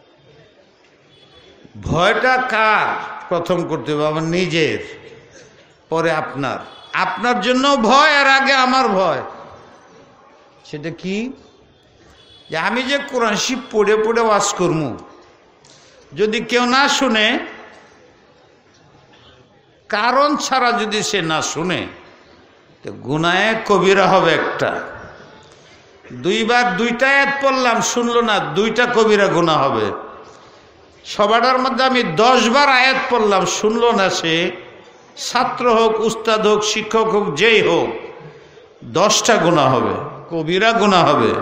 ভয়টা কার? প্রথম করতে হবে আমার নিজের, পরে আপনার। আপনার জন্য ভয় আর আগে আমার ভয়। সেটা কি? যে আমি যে কোরআন শরীফ পড়ে পড়ে ওয়াজ করবো, যদি কেউ না শুনে, কারণ ছাড়া যদি সে না শুনে, তো গুনাহে কবিরা হবে একটা। দুইবার দুইটা আয়াত পড়লাম, শুনলো না, দুইটা কবিরা গুনাহ হবে। সবাটার মধ্যে আমি দশ বার আয়াত পড়লাম, শুনলো না সে, ছাত্র হোক, উস্তাদ হোক, শিক্ষক হোক, যেই হোক, দশটা গুনাহ হবে, কবিরা গুনাহ হবে।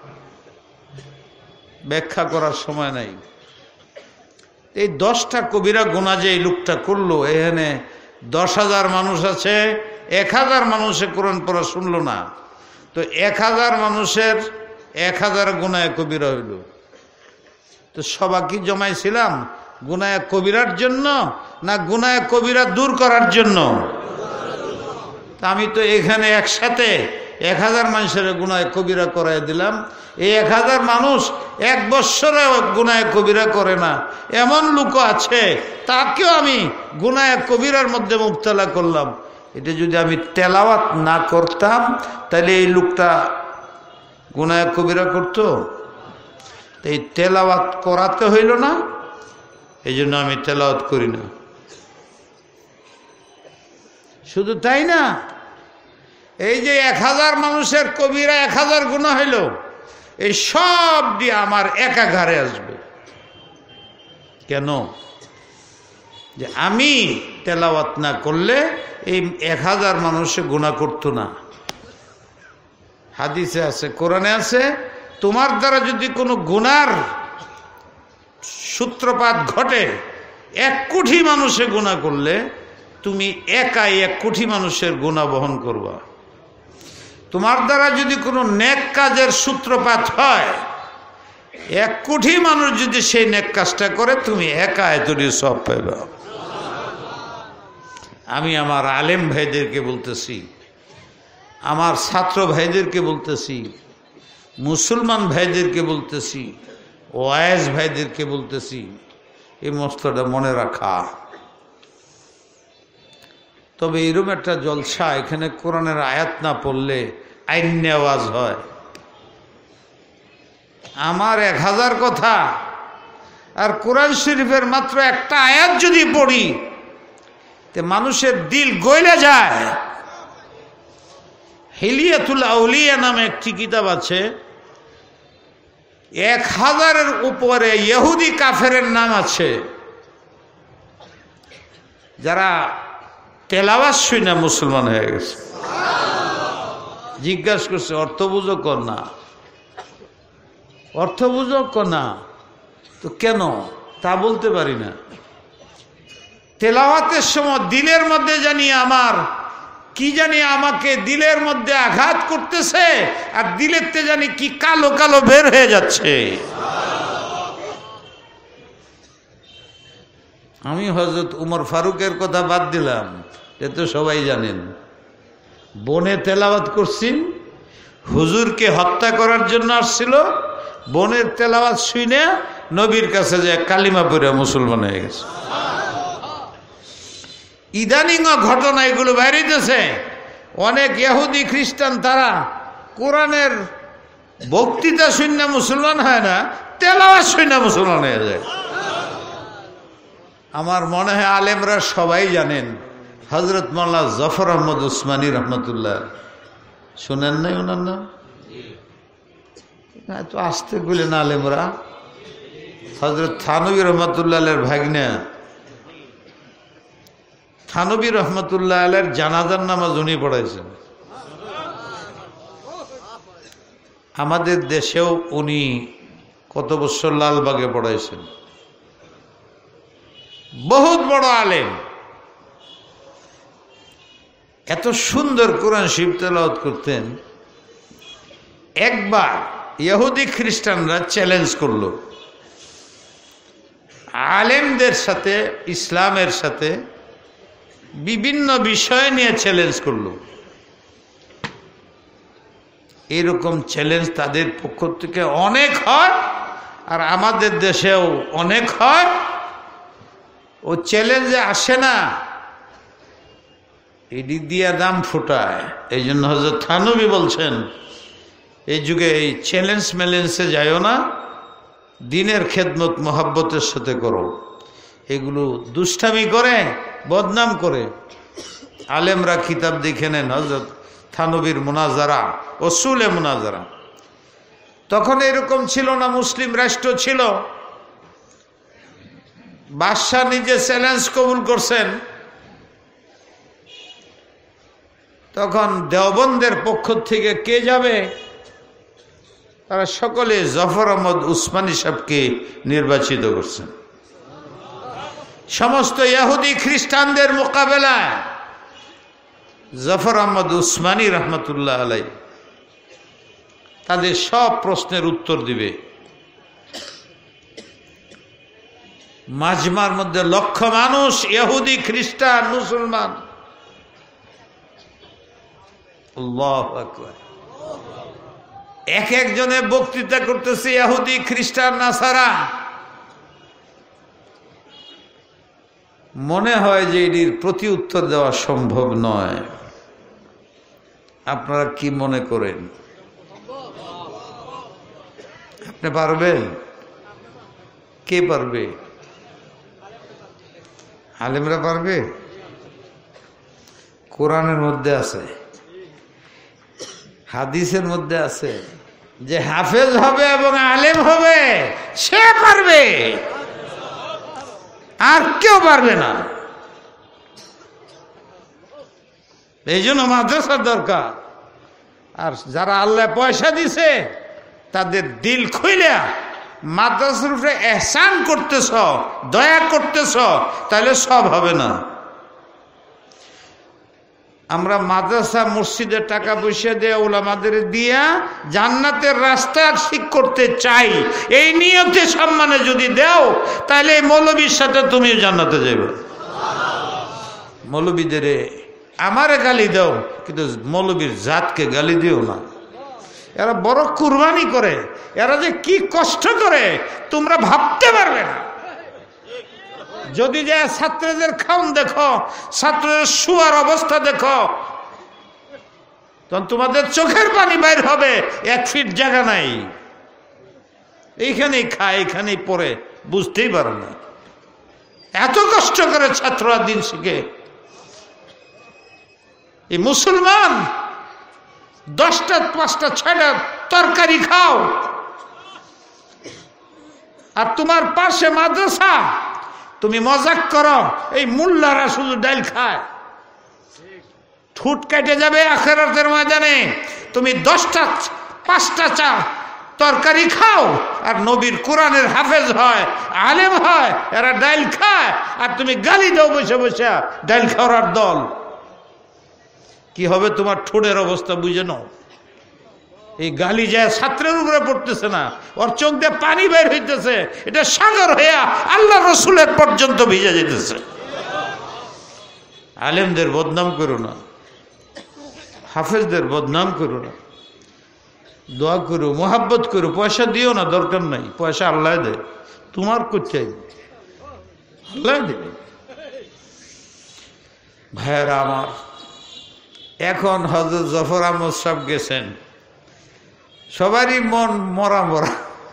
ব্যাখ্যা করার সময় নাই। এই দশটা কবিরা গুনাহ যে এই লোকটা করলো, এখানে দশ হাজার মানুষ আছে, এক হাজার মানুষে কোরআন পড়া শুনলো না, তো এক হাজার মানুষের এক হাজার গুনাহে কবিরা হইল। তো সবাইকে জমাইছিলাম গুনাহে কবিরার জন্য না গুনাহে কবিরা দূর করার জন্য? তা আমি তো এখানে একসাথে এক হাজার মানুষের গুনাহে কবিরা করাই দিলাম। এই এক হাজার মানুষ এক বৎসরে গুনাহে কবিরা করে না, এমন লোক আছে, তাকেও আমি গুনাহে কবিরার মধ্যে মুবতলা করলাম। এটা যদি আমি তেলাওয়াত না করতাম তাহলে এই লোকটা গুনাহে কবিরা করতো? এই তেলাওয়াত করাতে হইল না, এই জন্য আমি তেলাওয়াত করি না। শুধু তাই না, এই যে এক হাজার মানুষের কবিরা এক হাজার গুনাহ হইল, এই সব দিয়ে আমার একাগারে আসবে। কেন? যে আমি তেলাওয়াত না করলে এই এক হাজার মানুষে গুনাহ করতো না। হাদিসে আছে, কোরআনে আছে, তোমার দ্বারা যদি কোনো গুনার সূত্রপাত ঘটে, এক কোটি মানুষে গুনাহ করলে তুমি একাই এক কোটি মানুষের গুনাহ বহন করবা। তোমার দ্বারা যদি কোনো নেক কাজের সূত্রপাত হয়, এক কোটি মানুষ যদি সেই নেক কাজটা করে, তুমি একা এতটি সব পাইবা। আমি আমার আলেম ভাইদেরকে বলতেছি, আমার ছাত্র ভাইদেরকে বলতেছি, মুসলমান ভাইদেরকে বলতেছি, ওয়াইজ ভাইদেরকে বলতেছি, এই মস্তটা মনে রাখা। তবে এরকম একটা জলসা, এখানে কোরআনের আয়াত না পড়লে আইন আওয়াজ হয়। আমার এক হাজার কথা আর কোরআন শরীফের মাত্র একটা আয়াত যদি পড়ি, তে মানুষের দিল গইলে যায়। হিলিয়াতুল আউলিয়া নামে একটি কিতাব আছে, এক হাজারের উপরে ইহুদি কাফেরের নাম আছে, যারা তেলাওয়াত শুনে মুসলমান হয়ে গেছে। জিজ্ঞাসা করছে, অর্থ বুঝো কর না, অর্থ বুঝো কর না, তো কেন? তা বলতে পারি না। তেলাওয়াতের সময় দিলের মধ্যে জানি আমার কি জানি আমাকে দিলের মধ্যে আঘাত করতেছে, আর দিলেরতে জানি কি কালো কালো বের হয়ে যাচ্ছে। আমি হযরত উমর ফারুকের কথা বাদ দিলাম, এটা তো সবাই জানেন। বনে তেলাওয়াত করছি, হুজুরকে হত্যা করার জন্য আসছিল, বনের তেলাওয়াত শুনে নবীর কাছে যে কালিমা পড়ে মুসলমান হয়ে গেছে। ইদানিং ঘটনা এগুলো বাইরেছে, অনেক ইহুদি খ্রিস্টান তারা কোরআনের বক্তৃতা শুনে মুসলমান হয় না, তেলাওয়াত শুনে মুসলমান হয়ে যায়। আমার মনে হয় আলেমরা সবাই জানেন, হযরত মাওলানা জফর আহমদ উসমানী রহমতুল্লাহ, শোনেন নাই ওনার নাম? তো আসতে বলেন আলেমরা। হযরত থানবী রহমতুল্লাহ আলের ভাগ্নে, থানবী রহমতুল্লাহ আলের জানাজার নামাজ উনি পড়াইছেন। আমাদের দেশেও উনি কত বছর লালবাগে পড়াইছেন। বহুত বড় আলেম, এত সুন্দর কোরআন শরীফ তেলাওয়াত করতেন। একবার ইহুদি খ্রিস্টানরা চ্যালেঞ্জ করলো আলেমদের সাথে, ইসলামের সাথে বিভিন্ন বিষয় নিয়ে চ্যালেঞ্জ করলো। এরকম চ্যালেঞ্জ তাদের পক্ষ থেকে অনেক হয়, আর আমাদের দেশেও অনেক হয়। ও চ্যালেঞ্জে আসে না, এদিক দিয়া দাম ফুটায়। এই জন্য হযরত থানবী বলছেন, এই যুগে এই চ্যালেঞ্জ ম্যালেঞ্জে যাইও না, দিনের খেদমত মোহাব্বতের সাথে করো। এগুলো দুষ্টামি করে, বদনাম করে। আলেমরা কিতাব দেখে নেন, হযরত থানবীর মুনাজারা, উসুলে মুনাজারা। তখন এরকম ছিল না, মুসলিম রাষ্ট্র ছিল। বাদশাহ নিজে চ্যালেঞ্জ কবুল করছেন। তখন দেওবন্দের পক্ষ থেকে কে যাবে? তারা সকলে জফর আহমদ উসমানী সাহেবকে নির্বাচিত করছেন। সমস্ত ইহুদি খ্রিস্টানদের মোকাবেলায় জফর আহমদ উসমানী রহমতুল্লাহ আলাই তাদের সব প্রশ্নের উত্তর দিবে। মাজমার মধ্যে লক্ষ মানুষ, ইহুদি খ্রিস্টান মুসলমান। আল্লাহু আকবার। এক একজনে বক্তৃতা করতেছে ইহুদি খ্রিস্টান নাসারা। মনে হয় যে এটির প্রতি উত্তর দেওয়া সম্ভব নয়। আপনারা কি মনে করেন? আপনি পারবেন? কে পারবে? আলেমরা পারবে? কোরআনের মধ্যে আছে, হাদিসের মধ্যে আছে যে হাফেজ হবে এবং আলেম হবে সে পারবে, আর কেউ পারবে না। এই জন্য মাদ্রাসার দরকার। আর যারা আল্লাহ পয়সা দিছে তাদের দিল খুইলা মাদ্রাসার উপরে এহসান করতেছ, দয়া করতেছ, তাহলে সব হবে না। আমরা মাদ্রাসা মসজিদের টাকা পয়সা দিয়ে ওলামাদের দিয়া জান্নাতের রাস্তা ঠিক করতে চাই, এই নিয়তে সম্মানে যদি দাও তাহলে এই মৌলবীর সাথে তুমি জান্নাতে যাবে। মৌলবীদের আমারে গালি দাও, কিন্তু মৌলবীর জাতকে গালি দিও না। এরা বড় কুরবানি করে, এরা যে কি কষ্ট করে তোমরা ভাবতে পারবে না। যদি যে ছাত্রদের খাওন দেখো, ছাত্রদের শুয়ার অবস্থা দেখো, তখন তোমাদের চোখের পানি বাইর হবে। এক ফিট জায়গা নাই, এইখানেই খায়, এইখানেই পড়ে, বুঝতেই পারো না। এত কষ্ট করে ছাত্ররা দিন শিখে। এই মুসলমান দশটা পাঁচটা ছয়টা তরকারি খাও, আর তোমার পাশে মাদ্রাসা, তুমি মজাক করো এই মুল্লারা শুধু ডাল খায়। ঠুট কেটে যাবে আখিরাতের ময়দানে। তুমি দশটা পাঁচটা চা তরকারি খাও, আর নবীর কোরআনের হাফেজ হয়, আলেম হয়, এরা ডাল খায়, আর তুমি গালি দাও বসে বসে ডাল খাওয়ার দল। কি হবে তোমার ঠোঁটের অবস্থা বুঝে নাও। এই গালি যায় ছাত্রের উপরে পড়তেছে না, ওর চোখ দিয়ে পানি বের হইতেছে, এটা সাগর হইয়া আল্লাহ রসুলের পর্যন্ত ভিজে যেতেছে। আলেমদের বদনাম করো না, হাফেজদের বদনাম করো না, দোয়া করো, মোহাব্বত করো। পয়সা দিও না, দরকার নাই, পয়সা আল্লাহ দেয়, তোমার কোথায় আল্লাহ দেবে। ভাইয়েরা আমার, এখন হযরত জফর আহমদ সাহেব গেছেন, সবারই মন মরা মরা।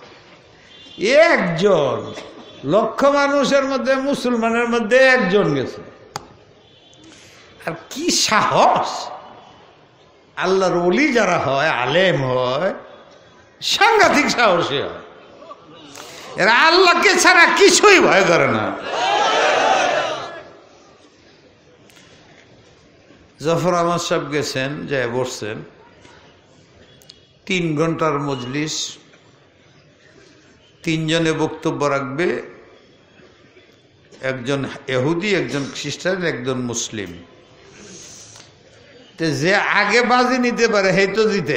একজন লক্ষ মানুষের মধ্যে, মুসলমানের মধ্যে একজন গেছে। আর কি সাহস! আল্লাহর ওলি যারা হয়, আলেম হয়, সাংঘাতিক সাহসী হয়। এরা আল্লাহকে ছাড়া কিছুই ভয় করে না। জফর আহমদ সাহেব গেছেন, যায় বসছেন। তিন ঘন্টার মজলিস, তিনজনে বক্তব্য রাখবে, একজন ইহুদি, একজন খ্রিস্টান, একজন মুসলিম। যে আগে বাজি নিতে পারে সেই তো জিতে।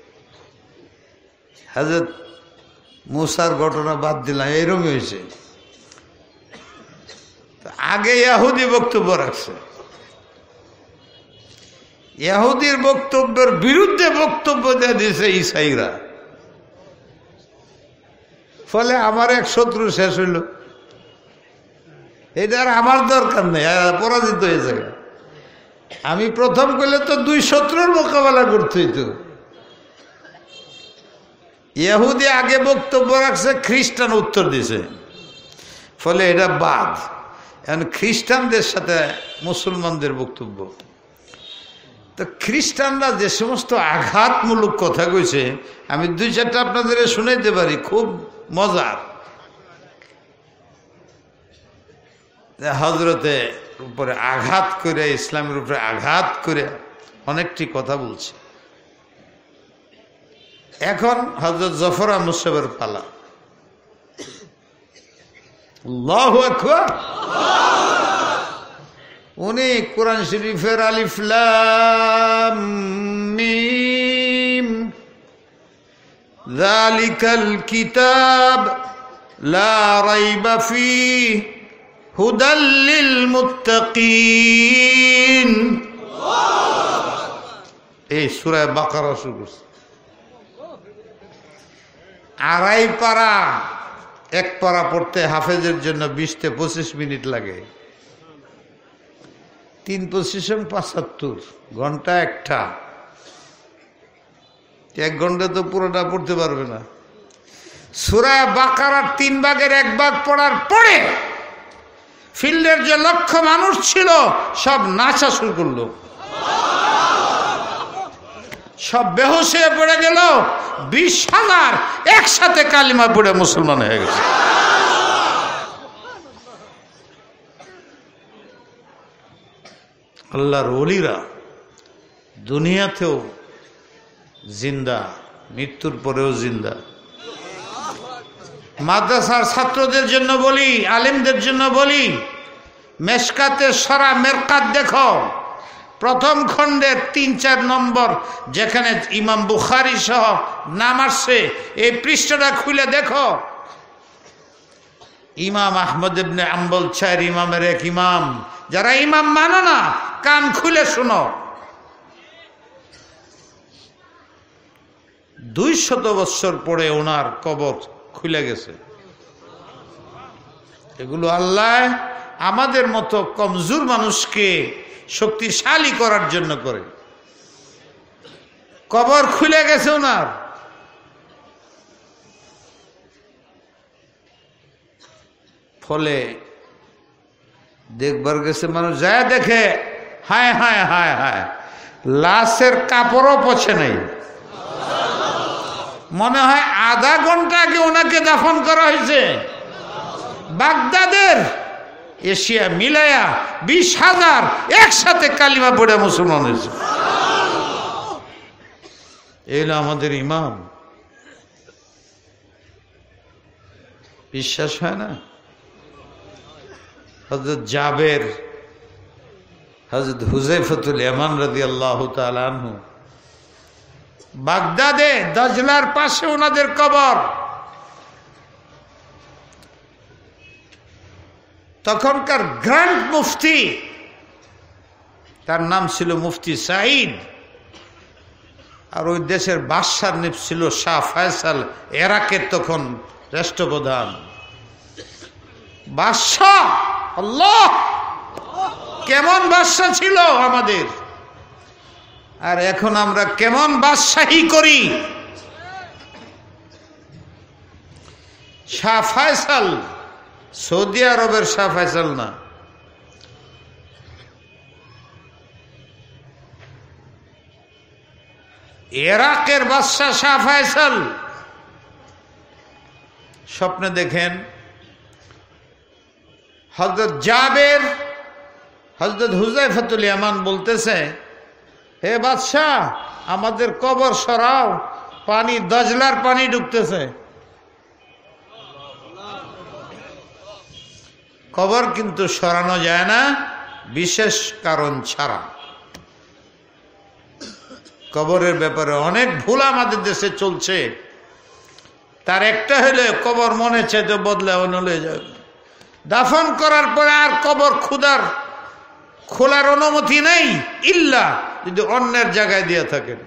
হযরত মুসার ঘটনা বাদ দিলাম, এরকম হয়েছে। আগে ইহুদি বক্তব্য রাখছে, ইহুদির বক্তব্যের বিরুদ্ধে বক্তব্য দিয়ে দিয়েছে ইসাইরা। ফলে আমার এক শত্রু শেষ হইল। এটা আর আমার দরকার নেই, পরাজিত হয়েছে। আমি প্রথম করলে তো দুই শত্রুর মোকাবেলা করতে হইতো। ইহুদি আগে বক্তব্য রাখছে, খ্রিস্টান উত্তর দিছে, ফলে এটা বাদ। এখন খ্রিস্টানদের সাথে মুসলমানদের বক্তব্য। তো খ্রিস্টানরা যে সমস্ত আঘাতমূলক কথা কইছে, আমি দুই চারটা আপনাদের শুনাইতে পারি, খুব মজার। হজরতে উপরে আঘাত করে, ইসলামের উপরে আঘাত করে অনেকটি কথা বলছে। এখন হযরত জাফর মুসতাফার পালা। আল্লাহু আকবার। উনি কোরআন শরীফের আলিফ লাম মিম যালিকাল কিতাব লা রাইবা ফীহি হুদাল লিল মুত্তাকিন, এই সূরা বাকারা শুরু করছে। আড়াই পারা এক পারা পড়তে হাফেজের জন্য বিশ থেকে পঁচিশ মিনিট লাগে। তিন পঁচিশ পঁচাত্তর ঘন্টা একটা, এক ঘন্টা তো পুরোটা পড়তে পারবে না। সূরা বাকারার তিন ভাগের এক ভাগ পড়ার পরে ফিল্ডের যে লক্ষ মানুষ ছিল সব নাচা শুরু করলো, সব বেহুশ হয়ে পড়ে গেল। বিশ হাজার একসাথে কালিমা পড়ে মুসলমান হয়ে গেছে। আল্লাহর ওলিরা দুনিয়াতেও জিন্দা, মৃত্যুর পরেও জিন্দা। মাদ্রাসার ছাত্রদের জন্য বলি, আলেমদের জন্য বলি, মেশকাতে সরা মেরকাত দেখো, প্রথম খণ্ডের তিন চার নম্বর যেখানে ইমাম বুখারী সহ নাম আসছে, এই পৃষ্ঠাটা খুলে দেখো। ইমাম আহমদ ইবনে হাম্বল চার ইমামের এক ইমাম। যারা ইমাম মানো না, কান খুলে শোনো। দুই শত বৎসর পরে ওনার কবর খুলে গেছে। এগুলো আল্লাহ আমাদের মতো কমজোর মানুষকে শক্তিশালী করার জন্য করে। কবর খুলে গেছে ওনার। ফলে দেখবার গেছে মানুষ, যায় দেখে হায় হায় হায় হায়, লাশের কাপড়ও পছে নাই। মনে হয় আধা ঘন্টা আগে ওনাকে দাফন করা হয়েছে। বাগদাদের এশিয়া মিলায়া বিশ হাজার একসাথে কালিমা পড়ে মুসলমান হয়েছে। এলো আমাদের ইমাম। বিশ্বাস হয় না? হযরত জাবের, হযরত হুযায়ফাতুল ইয়ামান রাদিয়াল্লাহু তাআলা আনহু, বাগদাদে দাজলার পাশে ওনাদের কবর। তখনকার গ্র্যান্ড মুফতি, তার নাম ছিল মুফতি সাঈদ, আর ওই দেশের বাদশার নাম ছিল শাহ ফয়সাল, ইরাকের তখন রাষ্ট্রপ্রধান। বাদশাহ, আল্লাহ কেমন বাদশাহ ছিল আমাদের, আর এখন আমরা কেমন বাদশাহী করি। শাহ ফয়সাল, সৌদি আরবের শাহ ফয়সাল না, ইরাকের বাদশাহ শাহ ফয়সাল। স্বপ্নে দেখেন হযরত জাবের, হযরত হুযায়ফাতুল ইয়ামান বলতেছে, হে বাদশাহ আমাদের কবর সরাও, পানি দজলার পানি ঢুকতেছে। কবর কিন্তু সরানো যায় না বিশেষ কারণ ছাড়া। কবরের ব্যাপারে অনেক ভুল আমাদের দেশে চলছে। তার একটা হলে কবর মনে চাইতে বদলে হলে যাবে। দাফন করার পরে আর কবর খুদার খোলার অনুমতি নেই, ইল্লা যদি অন্যের জায়গায় দিয়ে থাকেন।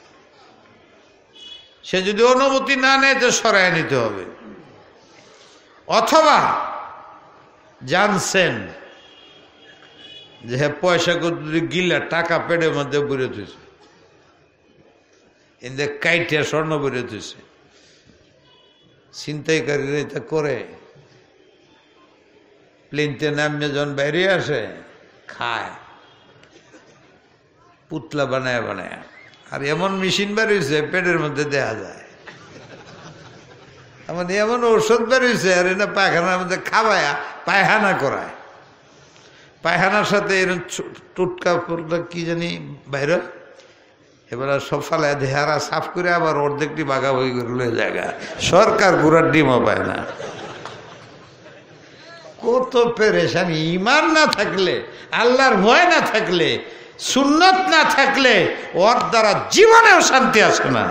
সে যদি অনুমতি না নেয় তো সরাই নিতে হবে। অথবা জানছেন যে পয়সা গিলা টাকা পেটের মধ্যে বুড়ে তুইছে, এতে কাইটিয়া স্বর্ণ বুড়ে তুইছে, ছিনতাইকারীরা এটা করে। প্লেনতে নামে যখন বাইরে আসে খায়, পুতলা বানায় বানায়। আর এমন মেশিন বেরিয়েছে পেটের মধ্যে দেয়া যায়, এমন এমন ঔষধ বেরিয়েছে, আর এটা পায়খানার মধ্যে খাওয়ায় পায়খানা করায়। পায়খানার সাথে এরকম টুটকা ফুটকা কি জানি বাইরে, এবার সব ফালে দেহারা সাফ করে আবার অর্ধেকটি বাঘা বই করে জায়গা সরকার গুড়ার ডিমও পায় না। কত পেরেশানি! ইমান না থাকলে, আল্লাহর ভয় না থাকলে, সুন্নত না থাকলে ওর দ্বারা জীবনেও শান্তি আসে না।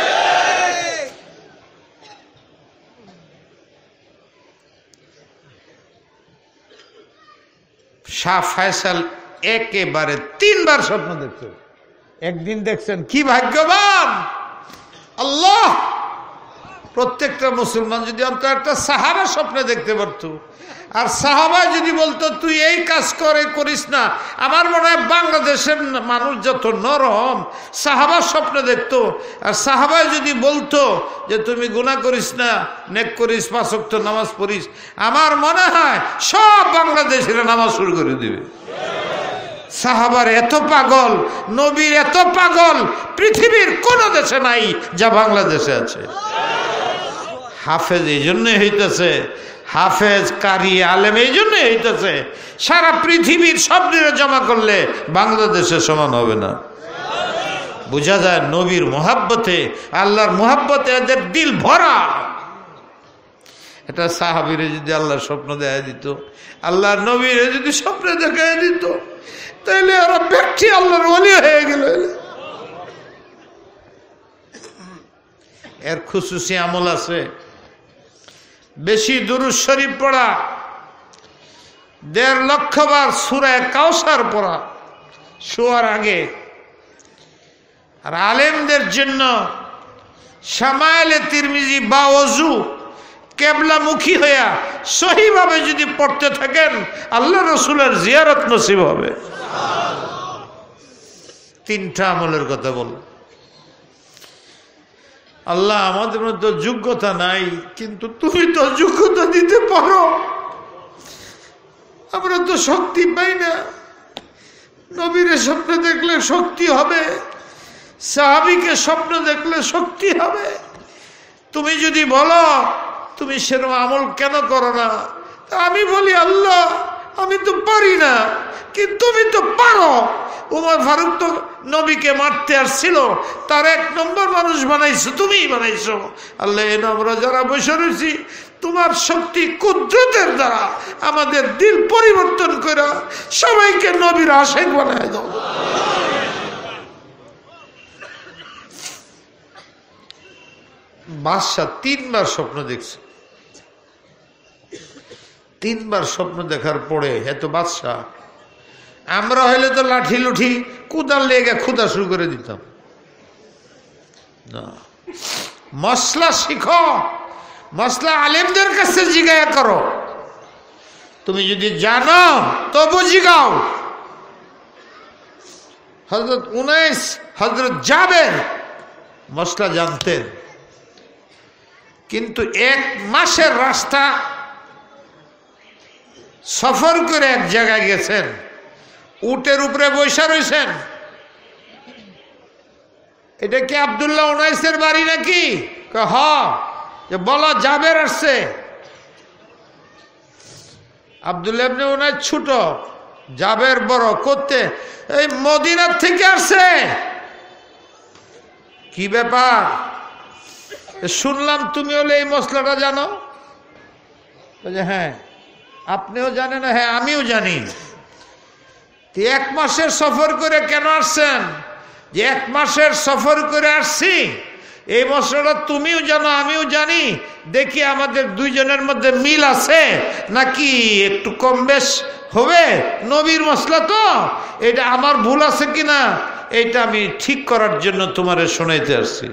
শাহ ফয়সাল একেবারে তিনবার স্বপ্ন দেখছেন। একদিন দেখছেন, কি ভাগ্যবান আল্লাহ! প্রত্যেকটা মুসলমান যদি অন্তত একটা সাহাবা স্বপ্নে দেখতে পারতো, আর সাহাবা যদি বলতো তুই এই কাজ করে করিস না, আমার মনে হয় বাংলাদেশের মানুষ যত নরম, সাহাবা স্বপ্নে দেখতো, আর সাহাবায় যদি বলতো যে তুমি গুনাহ করিস না, নেক করিস, পাঁচ ওয়াক্ত নামাজ পড়িস, আমার মনে হয় সব বাংলাদেশের নামাজ শুরু করে দিবে। সাহাবার এত পাগল, নবীর এত পাগল পৃথিবীর কোন দেশে নাই যা বাংলাদেশে আছে। হাফেজ এই জন্য হইতেছে, হাফেজ কারি আলেম এই জন্য হইতেছে, সারা পৃথিবীর সব দিনে জমা করলে বাংলাদেশে সমান হবে না। বোঝা যায় নবীর মোহাব্বতে, আল্লাহর মোহাব্বতে এদের দিল ভরা। এটা সাহাবীরে যদি আল্লাহর স্বপ্ন দেখা দিত, আল্লাহর নবীরে যদি স্বপ্নে দেখা দিত, তাইলে ওরা ব্যক্তি আল্লাহর ওলি হয়ে গেল। এর খুশুসি আমল আছে, বেশি দুরূদ শরীফ পড়া, দেড় লক্ষ বার সূরা কাউসার পড়া শোয়ার আগে। আর আলেমদের জন্য শামায়েলে তিরমিজি বা ওযু কেবলামুখী হইয়া সহিভাবে যদি পড়তে থাকেন, আল্লাহ রসুলের জিয়ারত নসিব হবে। তিনটা আমলের কথা বল। আল্লাহ আমাদের মধ্যে যোগ্যতা নাই, কিন্তু তুমি তো যোগ্যতা দিতে পারো। আমরা তো শক্তি পাই না। নবীর স্বপ্ন দেখলে শক্তি হবে, সাহাবীকে স্বপ্ন দেখলে শক্তি হবে। তুমি যদি বলো তুমি সেরকম আমল কেন করো না, আমি বলি আল্লাহ আমি তো পারি না, কিন্তু তুমি তো পারো। উমর ফারুক তো নবীকে মারতে আসছিল, তার এক নম্বর মানুষ বানাইছো, তুমিই বানাইছো। আল্লাহ আমরা যারা বসে রয়েছি, তোমার শক্তি কুদরতের দ্বারা আমাদের দিল পরিবর্তন করে সবাইকে নবীর আশিক বানায় দাও। বাদশাহ তিনবার স্বপ্ন দেখছে। তিনবার স্বপ্ন দেখার পরে এত বাদশাহ, আমরা হইলে তো লাঠি লুঠি কুদাল লেগে খুদা শুরু করে দিতাম না। মশলা শিখো, মশলা আলেমদের কাছে জিজ্ঞাসা করো। তুমি যদি জানো তবু জিগাও। হযরত উনাইস, হযরত জাবের মশলা জানতেন, কিন্তু এক মাসের রাস্তা সফর করে এক জায়গায় গেছেন, উটের উপরে বসে রয়েছেন। এটা কি আব্দুল্লাহ উনাইসের বাড়ি নাকি? হ, যে বলো জাবের আসছে। আব্দুল্লাহ ইবনে উনাইস ছোট, জাবের বড়। করতে এই মদিনার থেকে আসছে। কি ব্যাপার? শুনলাম তুমি হলে এই মশলাটা জানো। হ্যাঁ আপনিও জানেন? হ্যাঁ আমিও জানি। এক মাসের সফর করে কেন আসছেন? যে এক মাসের সফর করে আসছি, এই মশলাটা তুমিও জানো আমিও জানি, দেখি আমাদের দুইজনের মধ্যে মিল আছে নাকি একটু কম বেশ হবে। নবীর মশলা তো, এটা আমার ভুল আছে কিনা এটা আমি ঠিক করার জন্য তোমারে শোনাইতে আসছি।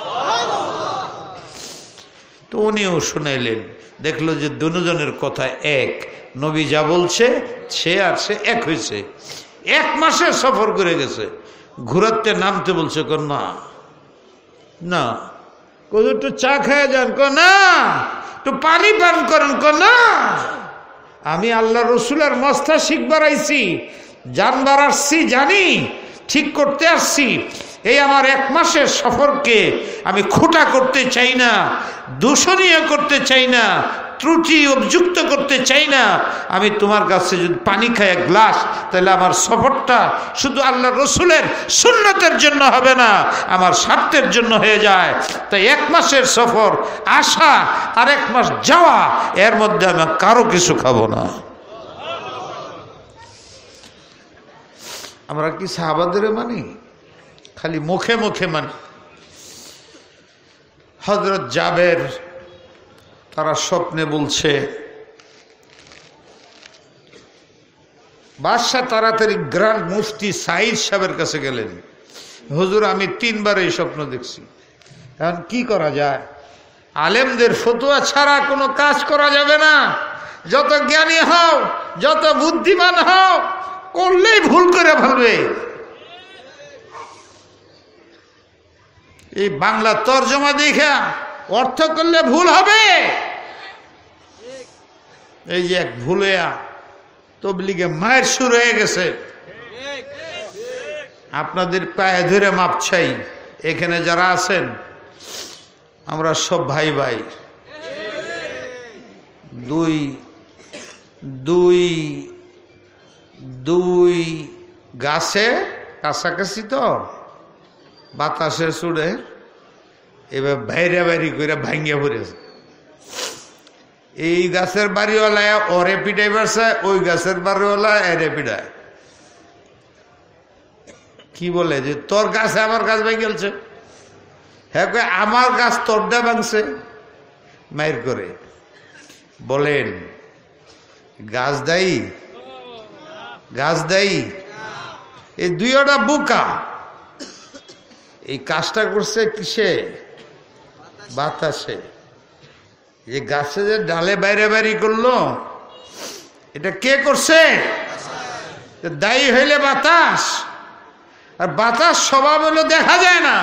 তো উনিও শুনাইলেন, দেখলো যে দুজনের কথা এক, নবী যা বলছে সে আর সে এক হয়েছে। এক মাসের সফর করে গেছে, ঘুরাতে নামতে বলছে, না না একটু চা খেয়ে যান, না একটু পানি পান করেন, না আমি আল্লাহ রসুলের মস্তা শিখবার আইছি, জানবার আসছি, জানি ঠিক করতে আসছি। এই আমার এক মাসের সফরকে আমি খোটা করতে চাই না, দূষণীয় করতে চাই না, ত্রুটি অভিযুক্ত করতে চাই না। আমি তোমার কাছে যদি পানি খাই এক গ্লাস, তাহলে আমার সফরটা শুধু আল্লাহ রসুলের সুন্নতের জন্য হবে না, আমার স্বার্থের জন্য হয়ে যায়। তাই এক মাসের সফর আসা আর এক মাস যাওয়া, এর মধ্যে আমি কারো কিছু খাবো না। আমরা কি সাহাবাদের মানি? খালি মুখে মুখে মানি। হযরত জাবের তারা স্বপ্নে বলছে, বাদশাহ তাড়াতাড়ি গ্র্যান্ড মুফতি সাইদ সাহেবের কাছে গেলেন, হুজুর আমি তিনবার এই স্বপ্ন দেখছি, এখন কি করা যায়? আলেমদের ফতোয়া ছাড়া কোনো কাজ করা যাবে না। যত জ্ঞানী হও, যত বুদ্ধিমান হও, করলেই ভুল করে ফেলবে। এই বাংলা তর্জমা দেখা অর্থ করলে ভুল হবে। এই যে এক ভুলেয়া তবলিগে মায়ের শুরু হয়ে গেছে। আপনাদের পায়ে ধরে মাপ চাই, এখানে যারা আছেন আমরা সব ভাই ভাই। দুই দুই দুই গাছে কাছাকাছি তো বাতাসে ছুড়ে এবার বাইরে বাইরে করে ভাঙ্গিয়া পড়েছে। এই গাছের বাড়িওয়ালায় ওরে পিটাই পারছে, ওই গাছের বাড়িওয়ালা এরে পিটায়। কি বলে যে তোর গাছে আমার গাছ ভেঙে গেছে, হ্যাঁ আমার গাছ তোরটা ভাঙছে, মায়ের করে। বলেন গাছ দায়ী? গাছ দায়ী? এই দুইটা বোকা। এই কাজটা করছে কিসে? বাতাসে। যে গাছে যে ডালে বাইরে বাইরে করলো, এটা কে করছে? দায়ী হইলে বাতাস। আর বাতাস স্বভাব হলো দেখা যায় না।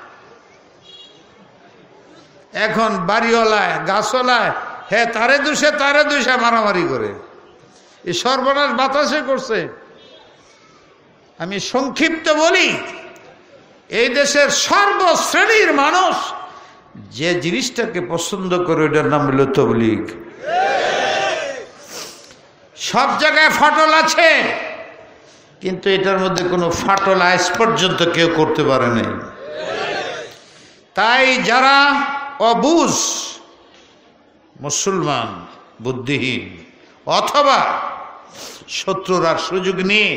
এখন বাড়িওয়ালায় গাছওয়ালায় হ্যাঁ তারে দোষে তারে দোষে মারামারি করে। এই সর্বনাশ বাতাসে করছে। আমি সংক্ষিপ্ত বলি, এই দেশের সর্বশ্রেণীর মানুষ যে জিনিসটাকে পছন্দ করে ওটার নাম হলো তবলিগ। সব জায়গায় ফাটল আছে, কিন্তু এটার মধ্যে কোনো ফাটল আজ পর্যন্ত কেউ করতে পারে নাই। তাই যারা অবুঝ মুসলমান, বুদ্ধিহীন, অথবা শত্রুর সুযোগ নিয়ে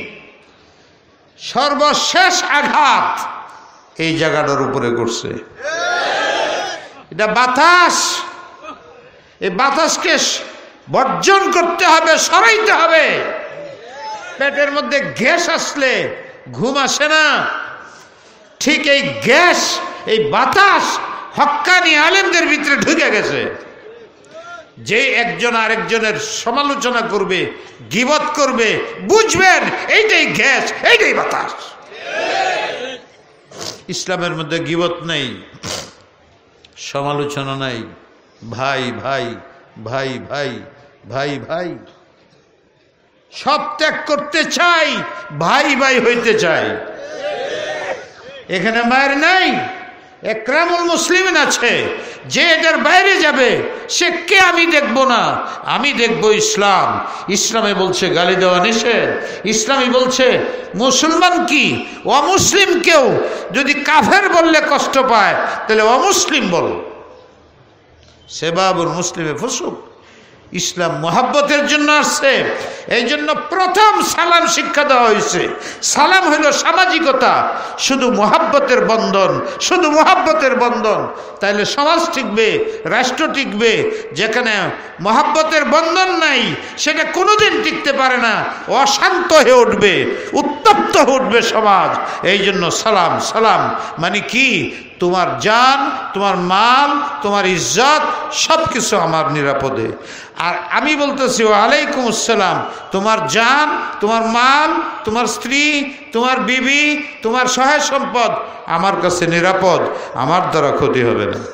সর্বশেষ আঘাত এই জায়গাটার উপরে করছে। এটা বাতাস। এই বাতাসকে বর্জন করতে হবে, সরাইতে হবে। পেটের মধ্যে গ্যাস আসলে ঘুম আসে না, ঠিক এই গ্যাস, এই বাতাস হক্কানি আলেমদের ভিতরে ঢুকে গেছে। যে একজন আরেকজনের সমালোচনা করবে, গীবত করবে, বুঝবেন এইটাই গ্যাস, এইটাই বাতাস। ইসলামের মধ্যে গীবত নেই, সমালোচনা নাই। ভাই ভাই ভাই ভাই ভাই ভাই সব ত্যাগ করতে চাই, ভাই ভাই হইতে চাই। এখানে মায়ের নাই, একরামুল মুসলিমিন আছে। যে এটার বাইরে যাবে সে কে আমি দেখব না, আমি দেখব ইসলাম। ইসলামে বলছে গালি দেওয়া নিষেধ। ইসলামী বলছে মুসলমান কি অমুসলিম কেউ যদি কাফের বললে কষ্ট পায়, তাহলে অমুসলিম বল। সেবাবুল মুসলিমে ফুসুক। ইসলাম মোহাব্বতের জন্য আসছে, এই জন্য প্রথম সালাম শিক্ষা দেওয়া হয়েছে। সালাম হইল সামাজিকতা, শুধু মোহাব্বতের বন্ধন, শুধু মোহাব্বতের বন্ধন। তাইলে সমাজ টিকবে, রাষ্ট্র টিকবে। যেখানে মোহাব্বতের বন্ধন নাই, সেটা কোনোদিন টিকতে পারে না, অশান্ত হয়ে উঠবে, উত্তপ্ত হয়ে উঠবে সমাজ। এই জন্য সালাম। সালাম মানে কি? তোমার জান, তোমার মাল, তোমার ইজ্জত সব কিছু আমার নিরাপদে। আর আমি বলতেছি ওয়ালাইকুম আসসালাম, তোমার জান, তোমার মাল, তোমার স্ত্রী, তোমার বিবি, তোমার সহায় সম্পদ আমার কাছে নিরাপদ, আমার দ্বারা ক্ষতি হবে না।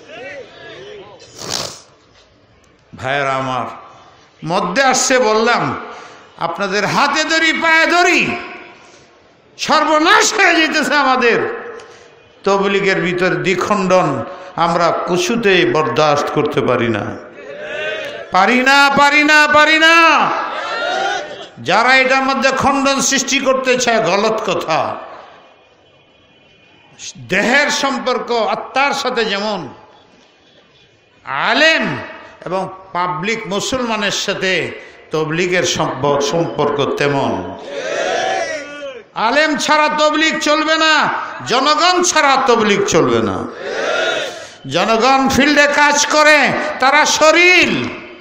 ভাইয়েরা আমার, মধ্যে আসছে বললাম আপনাদের হাতে ধরি, পায়ে ধরি, সর্বনাশ হয়ে যেতেছে আমাদের। তবলিগের ভিতর দ্বিখণ্ডন আমরা কিছুতেই বরদাস্ত করতে পারি না। পারি না পারি না পারি না। যারা এটার মধ্যে খণ্ডন সৃষ্টি করতে চায় গলত কথা। দেহের সম্পর্ক আত্মার সাথে যেমন, আলেম এবং পাবলিক মুসলমানের সাথে তবলিগের সম্পর্ক তেমন। আলেম ছাড়া তবলিগ চলবে না, জনগণ ছাড়া তবলিগ চলবে না। জনগণ ফিল্ডে কাজ করে, তারা শরীর।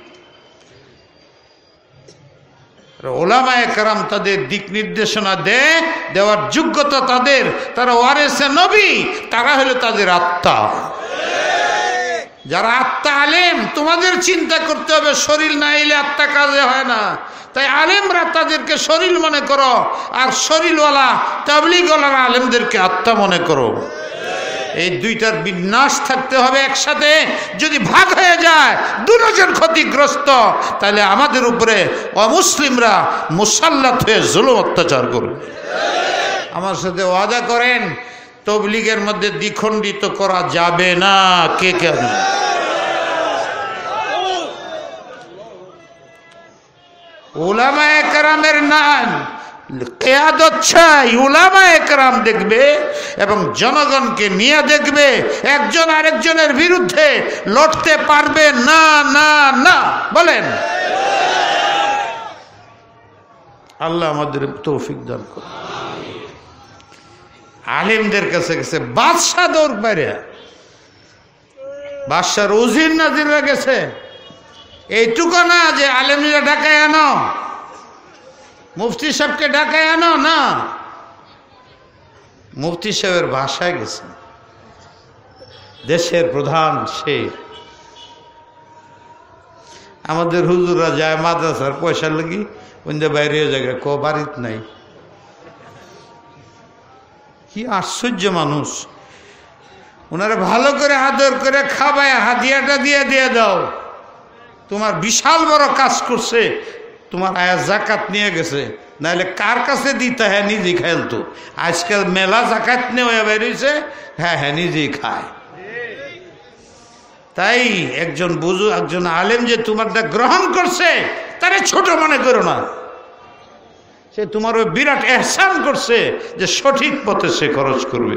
ওলামায়ে কেরাম তাদের দিক নির্দেশনা দেয়, দেওয়ার যোগ্যতা তাদের, তারা ওয়ারেসে নবী, তারা হলো তাদের আত্মা। যারা আত্মা আলেম, তোমাদের চিন্তা করতে হবে শরীর না এলে আত্মা কাজে হয় না। তাই আলেমরা তাদেরকে শরীর মনে করো, আর শরীরওয়ালা তাবলীগওয়ালারা আলেমদেরকে আত্মা মনে করো। এই দুইটার বিন্যাস থাকতে হবে একসাথে। যদি ভাগ হয়ে যায়, দুজন ক্ষতিগ্রস্ত, তাহলে আমাদের উপরে অমুসলিমরা মুসাল্লাত হয়ে জুলুম অত্যাচার করবে। আমার সাথে ওয়াদা করেন, তবলিগের মধ্যে দ্বিখণ্ডিত করা যাবে না। কে কেন? উলামায়ে কেরামের নাম কিয়াদত চাই, উলামায়ে কেরাম দেখবে এবং জনগণকে নিয়ে দেখবে। একজন আরেকজনের বিরুদ্ধে লড়তে পারবে না না না। বলেন, আল্লাহ আমাদের তৌফিক দান করুন। আলেমদের কাছে গেছে বাদশাহ দৌড় বাইরে, বাদশার উজির নাজিররা গেছে। এইটুকু না যে আলেমরা ঢাকায় আনো, মুফতি সাহেবকে ঢাকায় আনো, না, মুফতি সাহেবের ভাষায় গেছে। দেশের প্রধান সে। আমাদের হুজুররা যায় মাদ্রাসার পয়সা লাগি ওইদের বাইরে জায়গায় ক বাড়িত নাই। কি আশ্চর্য মানুষ! ওনারা ভালো করে আদর করে খাবায় হাদিয়াটা দিয়ে দিয়ে দাও। তোমার বিশাল বড় কাজ করছে, তোমার আয়া জাকাত নিয়ে গেছে, নাহলে কার কাছে দিতে? হ্যাঁ নিজেই খাইলতো। আজকাল মেলা জাকাত নিয়ে বেরিয়েছে, হ্যাঁ হ্যাঁ নিজেই খায়। তাই একজন বুঝু, একজন আলেম যে তোমারটা গ্রহণ করছে, তারে ছোট মনে করো না। সে তোমার ওই বিরাট এহসান করছে যে সঠিক পথে সে খরচ করবে।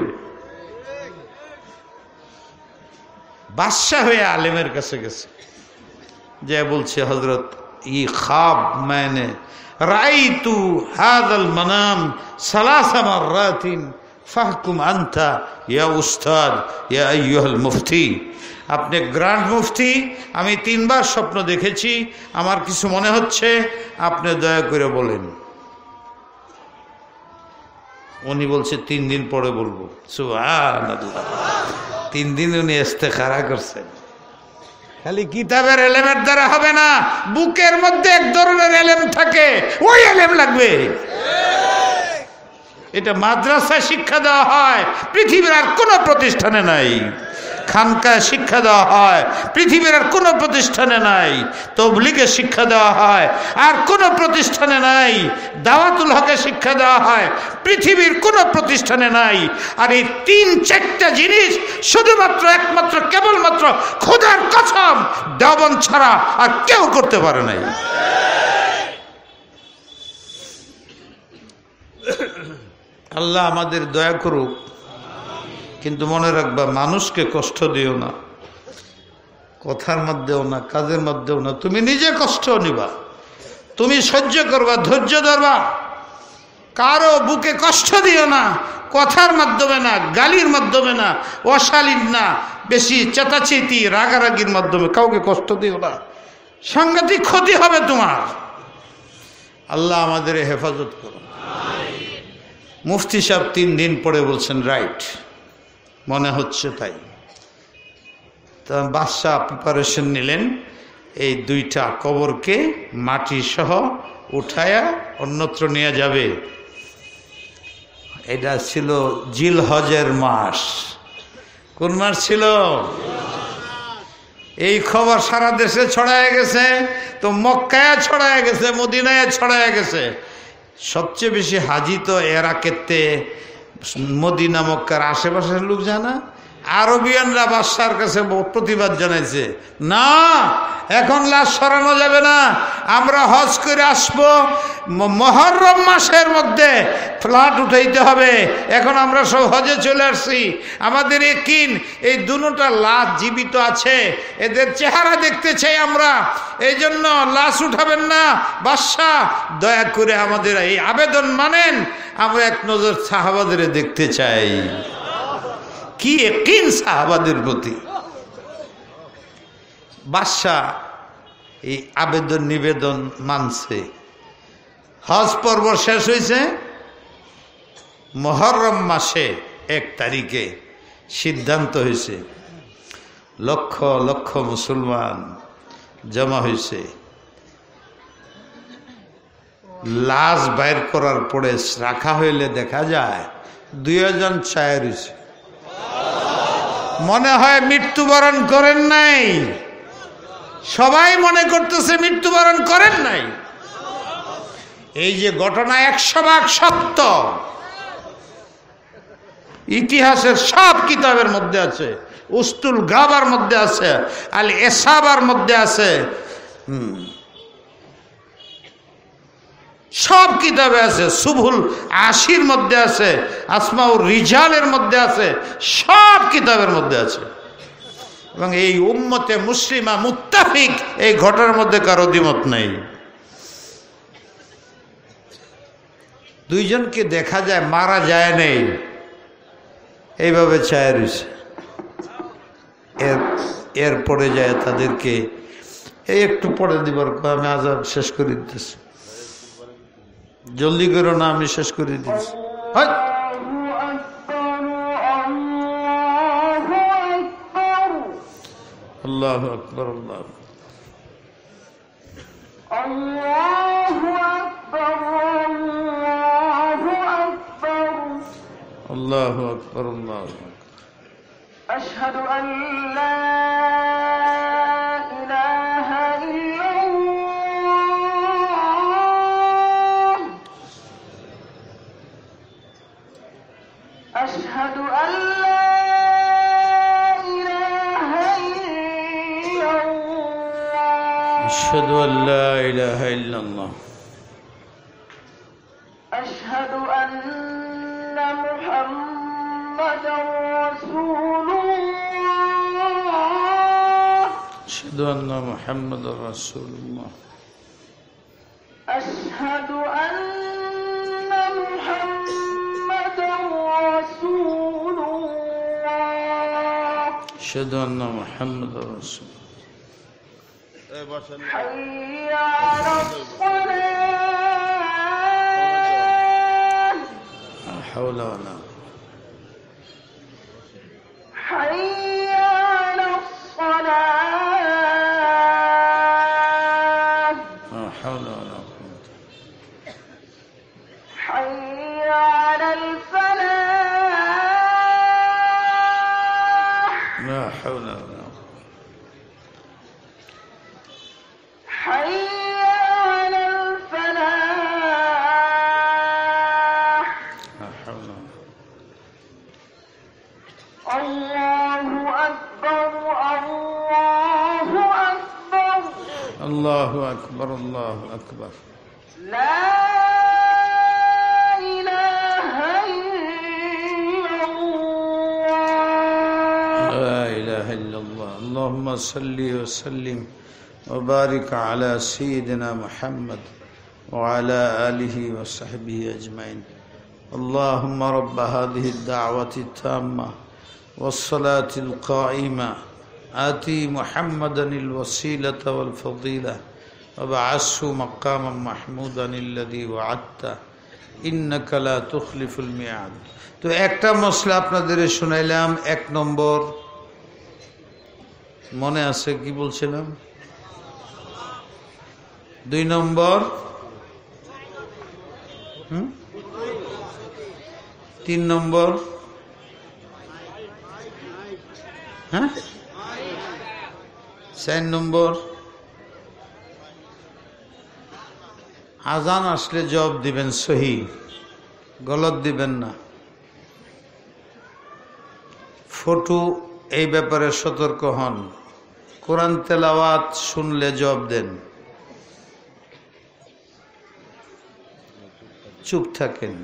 বাদশা হয়ে আলেমের কাছে গেছে, যে বলছে, হযরত ই খাব मैंने রাইতু হাযাল মানাম সালাসা মাররাতিন ফাহকুম আনতা ইয়া উস্তাদ ইয়া আইয়ুহাল মুফতি। আপনি গ্র্যান্ড মুফতি, আমি তিনবার স্বপ্ন দেখেছি, আমার কিছু মনে হচ্ছে, আপনি দয়া করে বলেন। উনি বলছে তিন দিন পরে বলবো। সুবহানাল্লাহ, তিন দিন উনি ইস্তেখারা করছেন। খালি কিতাবের এলেমের দ্বারা হবে না, বুকের মধ্যে এক ধরনের এলেম থাকে, ওই এলেম লাগবে। এটা মাদ্রাসায় শিক্ষা দেওয়া হয়, পৃথিবীর আর কোনো প্রতিষ্ঠানে নাই। খানকায় শিক্ষা দেওয়া হয়, পৃথিবীর আর কোনো প্রতিষ্ঠানে নাই। তবলিগে শিক্ষা দেওয়া হয়, আর কোনো প্রতিষ্ঠানে নাই। দাওয়াতুল হকে শিক্ষা দেওয়া হয়, পৃথিবীর কোনো প্রতিষ্ঠানে নাই। আর এই তিন চারটা জিনিস শুধুমাত্র একমাত্র কেবলমাত্র খোদার কসম দেওবন্দ ছাড়া আর কেউ করতে পারে নাই। আল্লাহ আমাদের দয়া করুক। কিন্তু মনে রাখবা, মানুষকে কষ্ট দিও না, কথার মধ্যেও না, কাজের মধ্যেও না। তুমি নিজে কষ্ট নিবা, তুমি সহ্য করবা, ধৈর্য ধরবা। কারো বুকে কষ্ট দিও না, কথার মাধ্যমে না, গালির মাধ্যমে না, অশালীন না, বেশি চেতাচেতি রাগারাগির মাধ্যমে কাউকে কষ্ট দিও না। সাংঘাতিক ক্ষতি হবে তোমার। আল্লাহ আমাদের হেফাজত করো। মুফতি সাহেব তিন দিন পরে বলছেন, রাইট, মনে হচ্ছে তাই। তা বাদশাহ প্রিপারেশন নিলেন, এই দুইটা কবরকে মাটি সহ উঠায়া অন্যত্র নিয়ে যাবে। এটা ছিল জিল হজের মাস। কোন মাস ছিল? এই খবর সারা দেশে ছড়ায় গেছে, তো মক্কায় ছড়ায় গেছে, মদিনায় ছড়ায় গেছে। সবচেয়ে বেশি হাজি তো এরা কেতে মদিনা মক্কার আশেপাশের লোক জানা, আরবিয়ানরা বাদশার কাছে প্রতিবাদ জানাইছে, না এখন লাশ সরানো যাবে না, আমরা হজ করে আসবো, মুহররম মাসের মধ্যে ফ্ল্যাট উঠাইতে হবে, এখন আমরা সব হজে চলে আসছি, আমাদের একিন এই দুটোটা লাশ জীবিত আছে, এদের চেহারা দেখতে চাই আমরা, এই জন্য লাশ উঠাবেন না বাদশা, দয়া করে আমাদের এই আবেদন মানেন, আমরা এক নজর সাহাবাদের দেখতে চাই। কি একিন সাহাবাদের প্রতি! বাদশাহ এই আবেদন নিবেদন মানছে। হজ পর্ব শেষ হয়েছে, মুহররম মাসে এক তারিখে সিদ্ধান্ত হয়েছে, লক্ষ লক্ষ মুসলমান জমা হয়েছে। লাশ বাইর করার পরে রাখা হইলে দেখা যায় দুই জন চায়ের হয়েছে, মনে হয় মৃত্যুবরণ করেন নাই, সবাই মনে করতেছে মৃত্যুবরণ করেন নাই। এই যে ঘটনা একশো ভাগ সত্য, ইতিহাসের সব কিতাবের মধ্যে আছে, উস্তুল গাবার মধ্যে আছে, আল এসাবার মধ্যে আছে, হম সব কিতাবে আছে, সুবুল আশির মধ্যে আছে, আসমাউর রিজালের মধ্যে আছে, সব কিতাবের মধ্যে আছে। এবং এই উম্মতে মুসলিমা মুত্তাফিক এই ঘটনার মধ্যে কারো দ্বিমত নেই। দুইজনকে দেখা যায় মারা যায় নেই, এইভাবে চায় রয়েছে। এর এরপরে যায় তাদেরকে এই একটু পরে দিবার, আমি আজাব শেষ করে দিতেছি, জলদি করো না, আমি শেষ করে দিতেছি। আল্লাহু আকবার, আল্লাহ আল্লাহু আকবার, আল্লাহু আকবার। আশহাদু আন লা ইলাহা ইল্লাল্লাহ, আশহাদু আন লা ইলাহা ইল্লাল্লাহ, আশহাদু আন লা ইলাহা ইল্লাল্লাহ, আশহাদু আন্না মুহাম্মাদার রাসূলুল্লাহ, আশহাদু আন্না মুহাম্মাদার রাসূলুল্লাহ, আশহাদু আন্না মুহাম্মাদার রাসূলুল্লাহ, আশহাদু আন্না মুহাম্মাদার রাসূলুল্লাহ। হাইয়া আলাস সালাহ, লা হাওলা ওয়ালা, হাইয়া আলাস সালাহ, লা হাওলা ওয়ালা কুওয়াতা, হাইয়া আলাল ফালাহ, লা হাওলা ওয়ালা, حي على الفلاح، لا حول ولا قوة. الله أكبر، الله أكبر، الله أكبر، الله أكبر، لا إله إلا الله، لا إله إلا الله. اللهم صل وسلم وبارك على سيدنا محمد وعلى آله وصحبه أجمعين. اللهم رب هذه الدعوة التامة والصلاة القائمة آتي محمدا الوسيلة والفضيلة وابعثه مقاما محمودا الذي وعدته إنك لا تخلف الميعاد. তো একটা মশলা আপনাদের শুনাইলাম। এক নম্বর মনে আছে কি বলছিলাম? দুই নম্বর, হুম তিন নম্বর, হ্যাঁ চার নম্বর, আজান আসলে জবাব দিবেন সহি, গলত দিবেন না। ফটু এই ব্যাপারে সতর্ক হন। কোরআন তেলাওয়াত শুনলে জবাব দেন, চুপ থাকেন।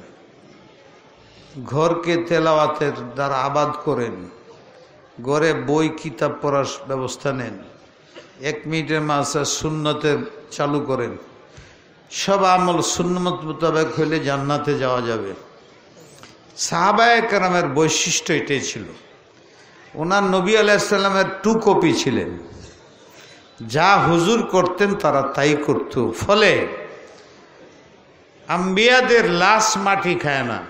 ঘরকে তেলাওয়াতের দ্বারা আবাদ করেন, ঘরে বই কিতাব পড়ার ব্যবস্থা নেন, এক মিনিটের মাঝে সুন্নতের চালু করেন। সব আমল সুন্নত মোতাবেক হইলে জান্নাতে যাওয়া যাবে। সাহাবায়ে কেরামের বৈশিষ্ট্য এটাই ছিল। ওনার নবী আলাইহিস সালামের টু কপি ছিলেন, যা হুজুর করতেন তারা তাই করত। ফলে আম্বিয়াদের লাশ মাটি খায় না।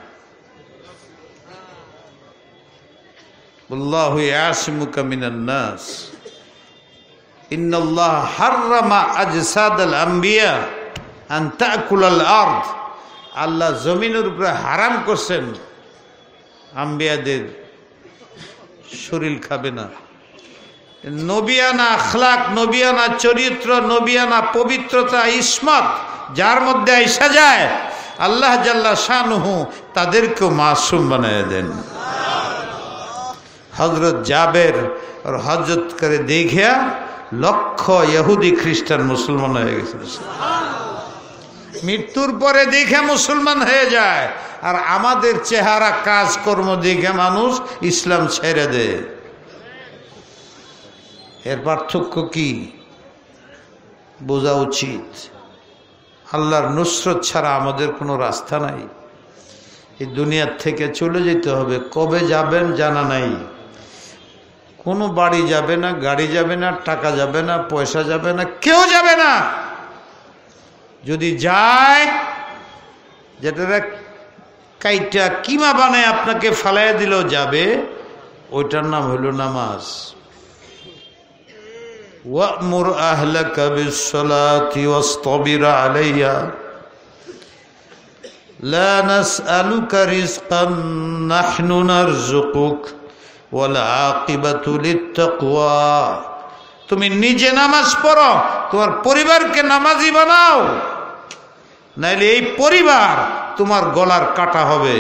আল্লাহু ইয়াসিমুকা মিনান নাস, ইন্নাল্লাহ হাররামা আজসাদাল আম্বিয়া আন তাকুলাল আরদ। আল্লাহ জমিনের উপরে হারাম করছেন আম্বিয়াদের শরীর খাবে না। নবিয়ানা আখলাক, নবিয়ানা চরিত্র, নবিয়ানা পবিত্রতা, ইসমত যার মধ্যে আইসা যায়, আল্লাহ জাল্লা শানুহু তাদেরকেও মাসুম বানায় দেন। হজরত জাবের আর হজরত করে দেখিয়া লক্ষ ইহুদি খ্রিস্টান মুসলমান হয়ে গেছে। মৃত্যুর পরে দেখে মুসলমান হয়ে যায়, আর আমাদের চেহারা কাজকর্ম দেখে মানুষ ইসলাম ছেড়ে দেয়। এর পার্থক্য কি বোঝা উচিত। আল্লাহর নুসরত ছাড়া আমাদের কোনো রাস্তা নাই। এই দুনিয়ার থেকে চলে যেতে হবে। কবে যাবেন জানা নাই। কোনো বাড়ি যাবে না, গাড়ি যাবে না, টাকা যাবে না, পয়সা যাবে না, কেউ যাবে না। যদি যায়, যেটা কাইটা কিমা বানায় আপনাকে ফালাইয়া দিলেও যাবে, ওইটার নাম হইল নামাজ। ওয়া'মুর আহলাকা বিস-সালাতি ওয়াসতাবির আলাইহা লা নাসআলুকা রিজকান নাহনু নারযুকুক ওয়াল আকিবাতু লিত-তাকওয়া। তুমি নিজে নামাজ পড়ো, তোমার পরিবারকে নামাজি বানাও, নাইলে এই পরিবার তোমার গলার কাটা হবে।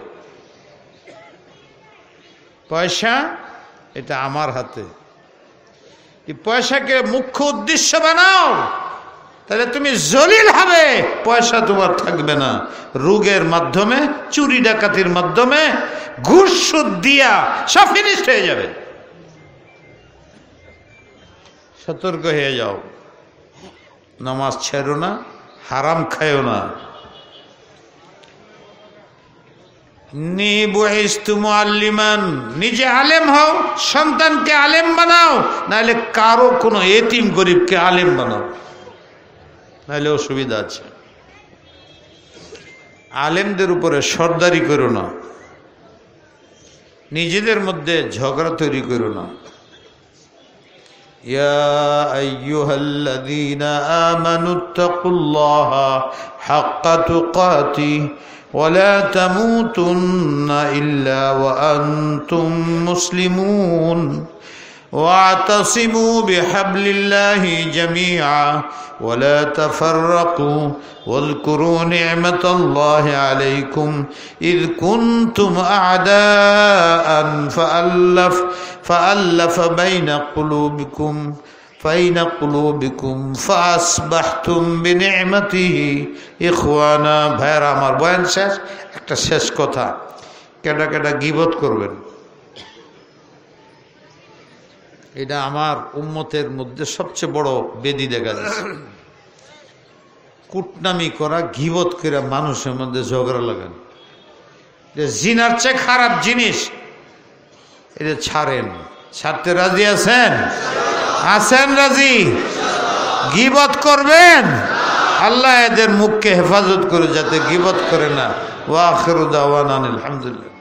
পয়সা এটা আমার হাতে। এই পয়সাকে মুখ্য উদ্দেশ্য বানাও, তাহলে তুমি জলিল হবে, পয়সা তোমার থাকবে না। রোগের মাধ্যমে, চুরি ডাকাতির মাধ্যমে, ঘুষ সুদ দিয়া সব ফিনিশ হয়ে যাবে। সতর্ক হয়ে যাও, নামাজ ছেড়ো না, হারাম খায়ও না। নিজে আলেম হও, সন্তানকে আলেম বানাও, নাহলে কারো কোনো এতিম গরিবকে আলেম বানাও, নাহলে অসুবিধা আছে। আলেমদের উপরে সর্দারি করো না, নিজেদের মধ্যে ঝগড়া তৈরি করো না। ইয়া আইয়ুহাল্লাযীনা আমানুত্তাকুল্লাহা হাক্কা তুকাতিহি ওয়া লা তামুতুন্না ইল্লা ওয়া আনতুম মুসলিমুন واعتصموا بحبل الله جميعا ولا تفرقوا واذكروا نعمة الله عليكم إذ كنتم أعداء فألف فألف بين قلوبكم بين قلوبكم فأصبحتم بنعمته إخوانا। ভাইরা আমার, বয়ান শেষ। একটা শেষ কথা, কেডা কেডা গীবত করবেন, এটা আমার উম্মতের মধ্যে সবচেয়ে বড় বেদি দেখা যাচ্ছে। কুটনামি করা, গীবত করে মানুষের মধ্যে ঝগড়া লাগান, জিনার চেয়ে খারাপ জিনিস। এটা ছাড়েন। ছাড়তে রাজি আছেন? আছেন রাজি? গীবত করবেন, আল্লাহ এদের মুখকে হেফাজত করে যাতে গীবত করে না। ওয়া আখিরু দাওয়ানা আলহামদুলিল্লাহ।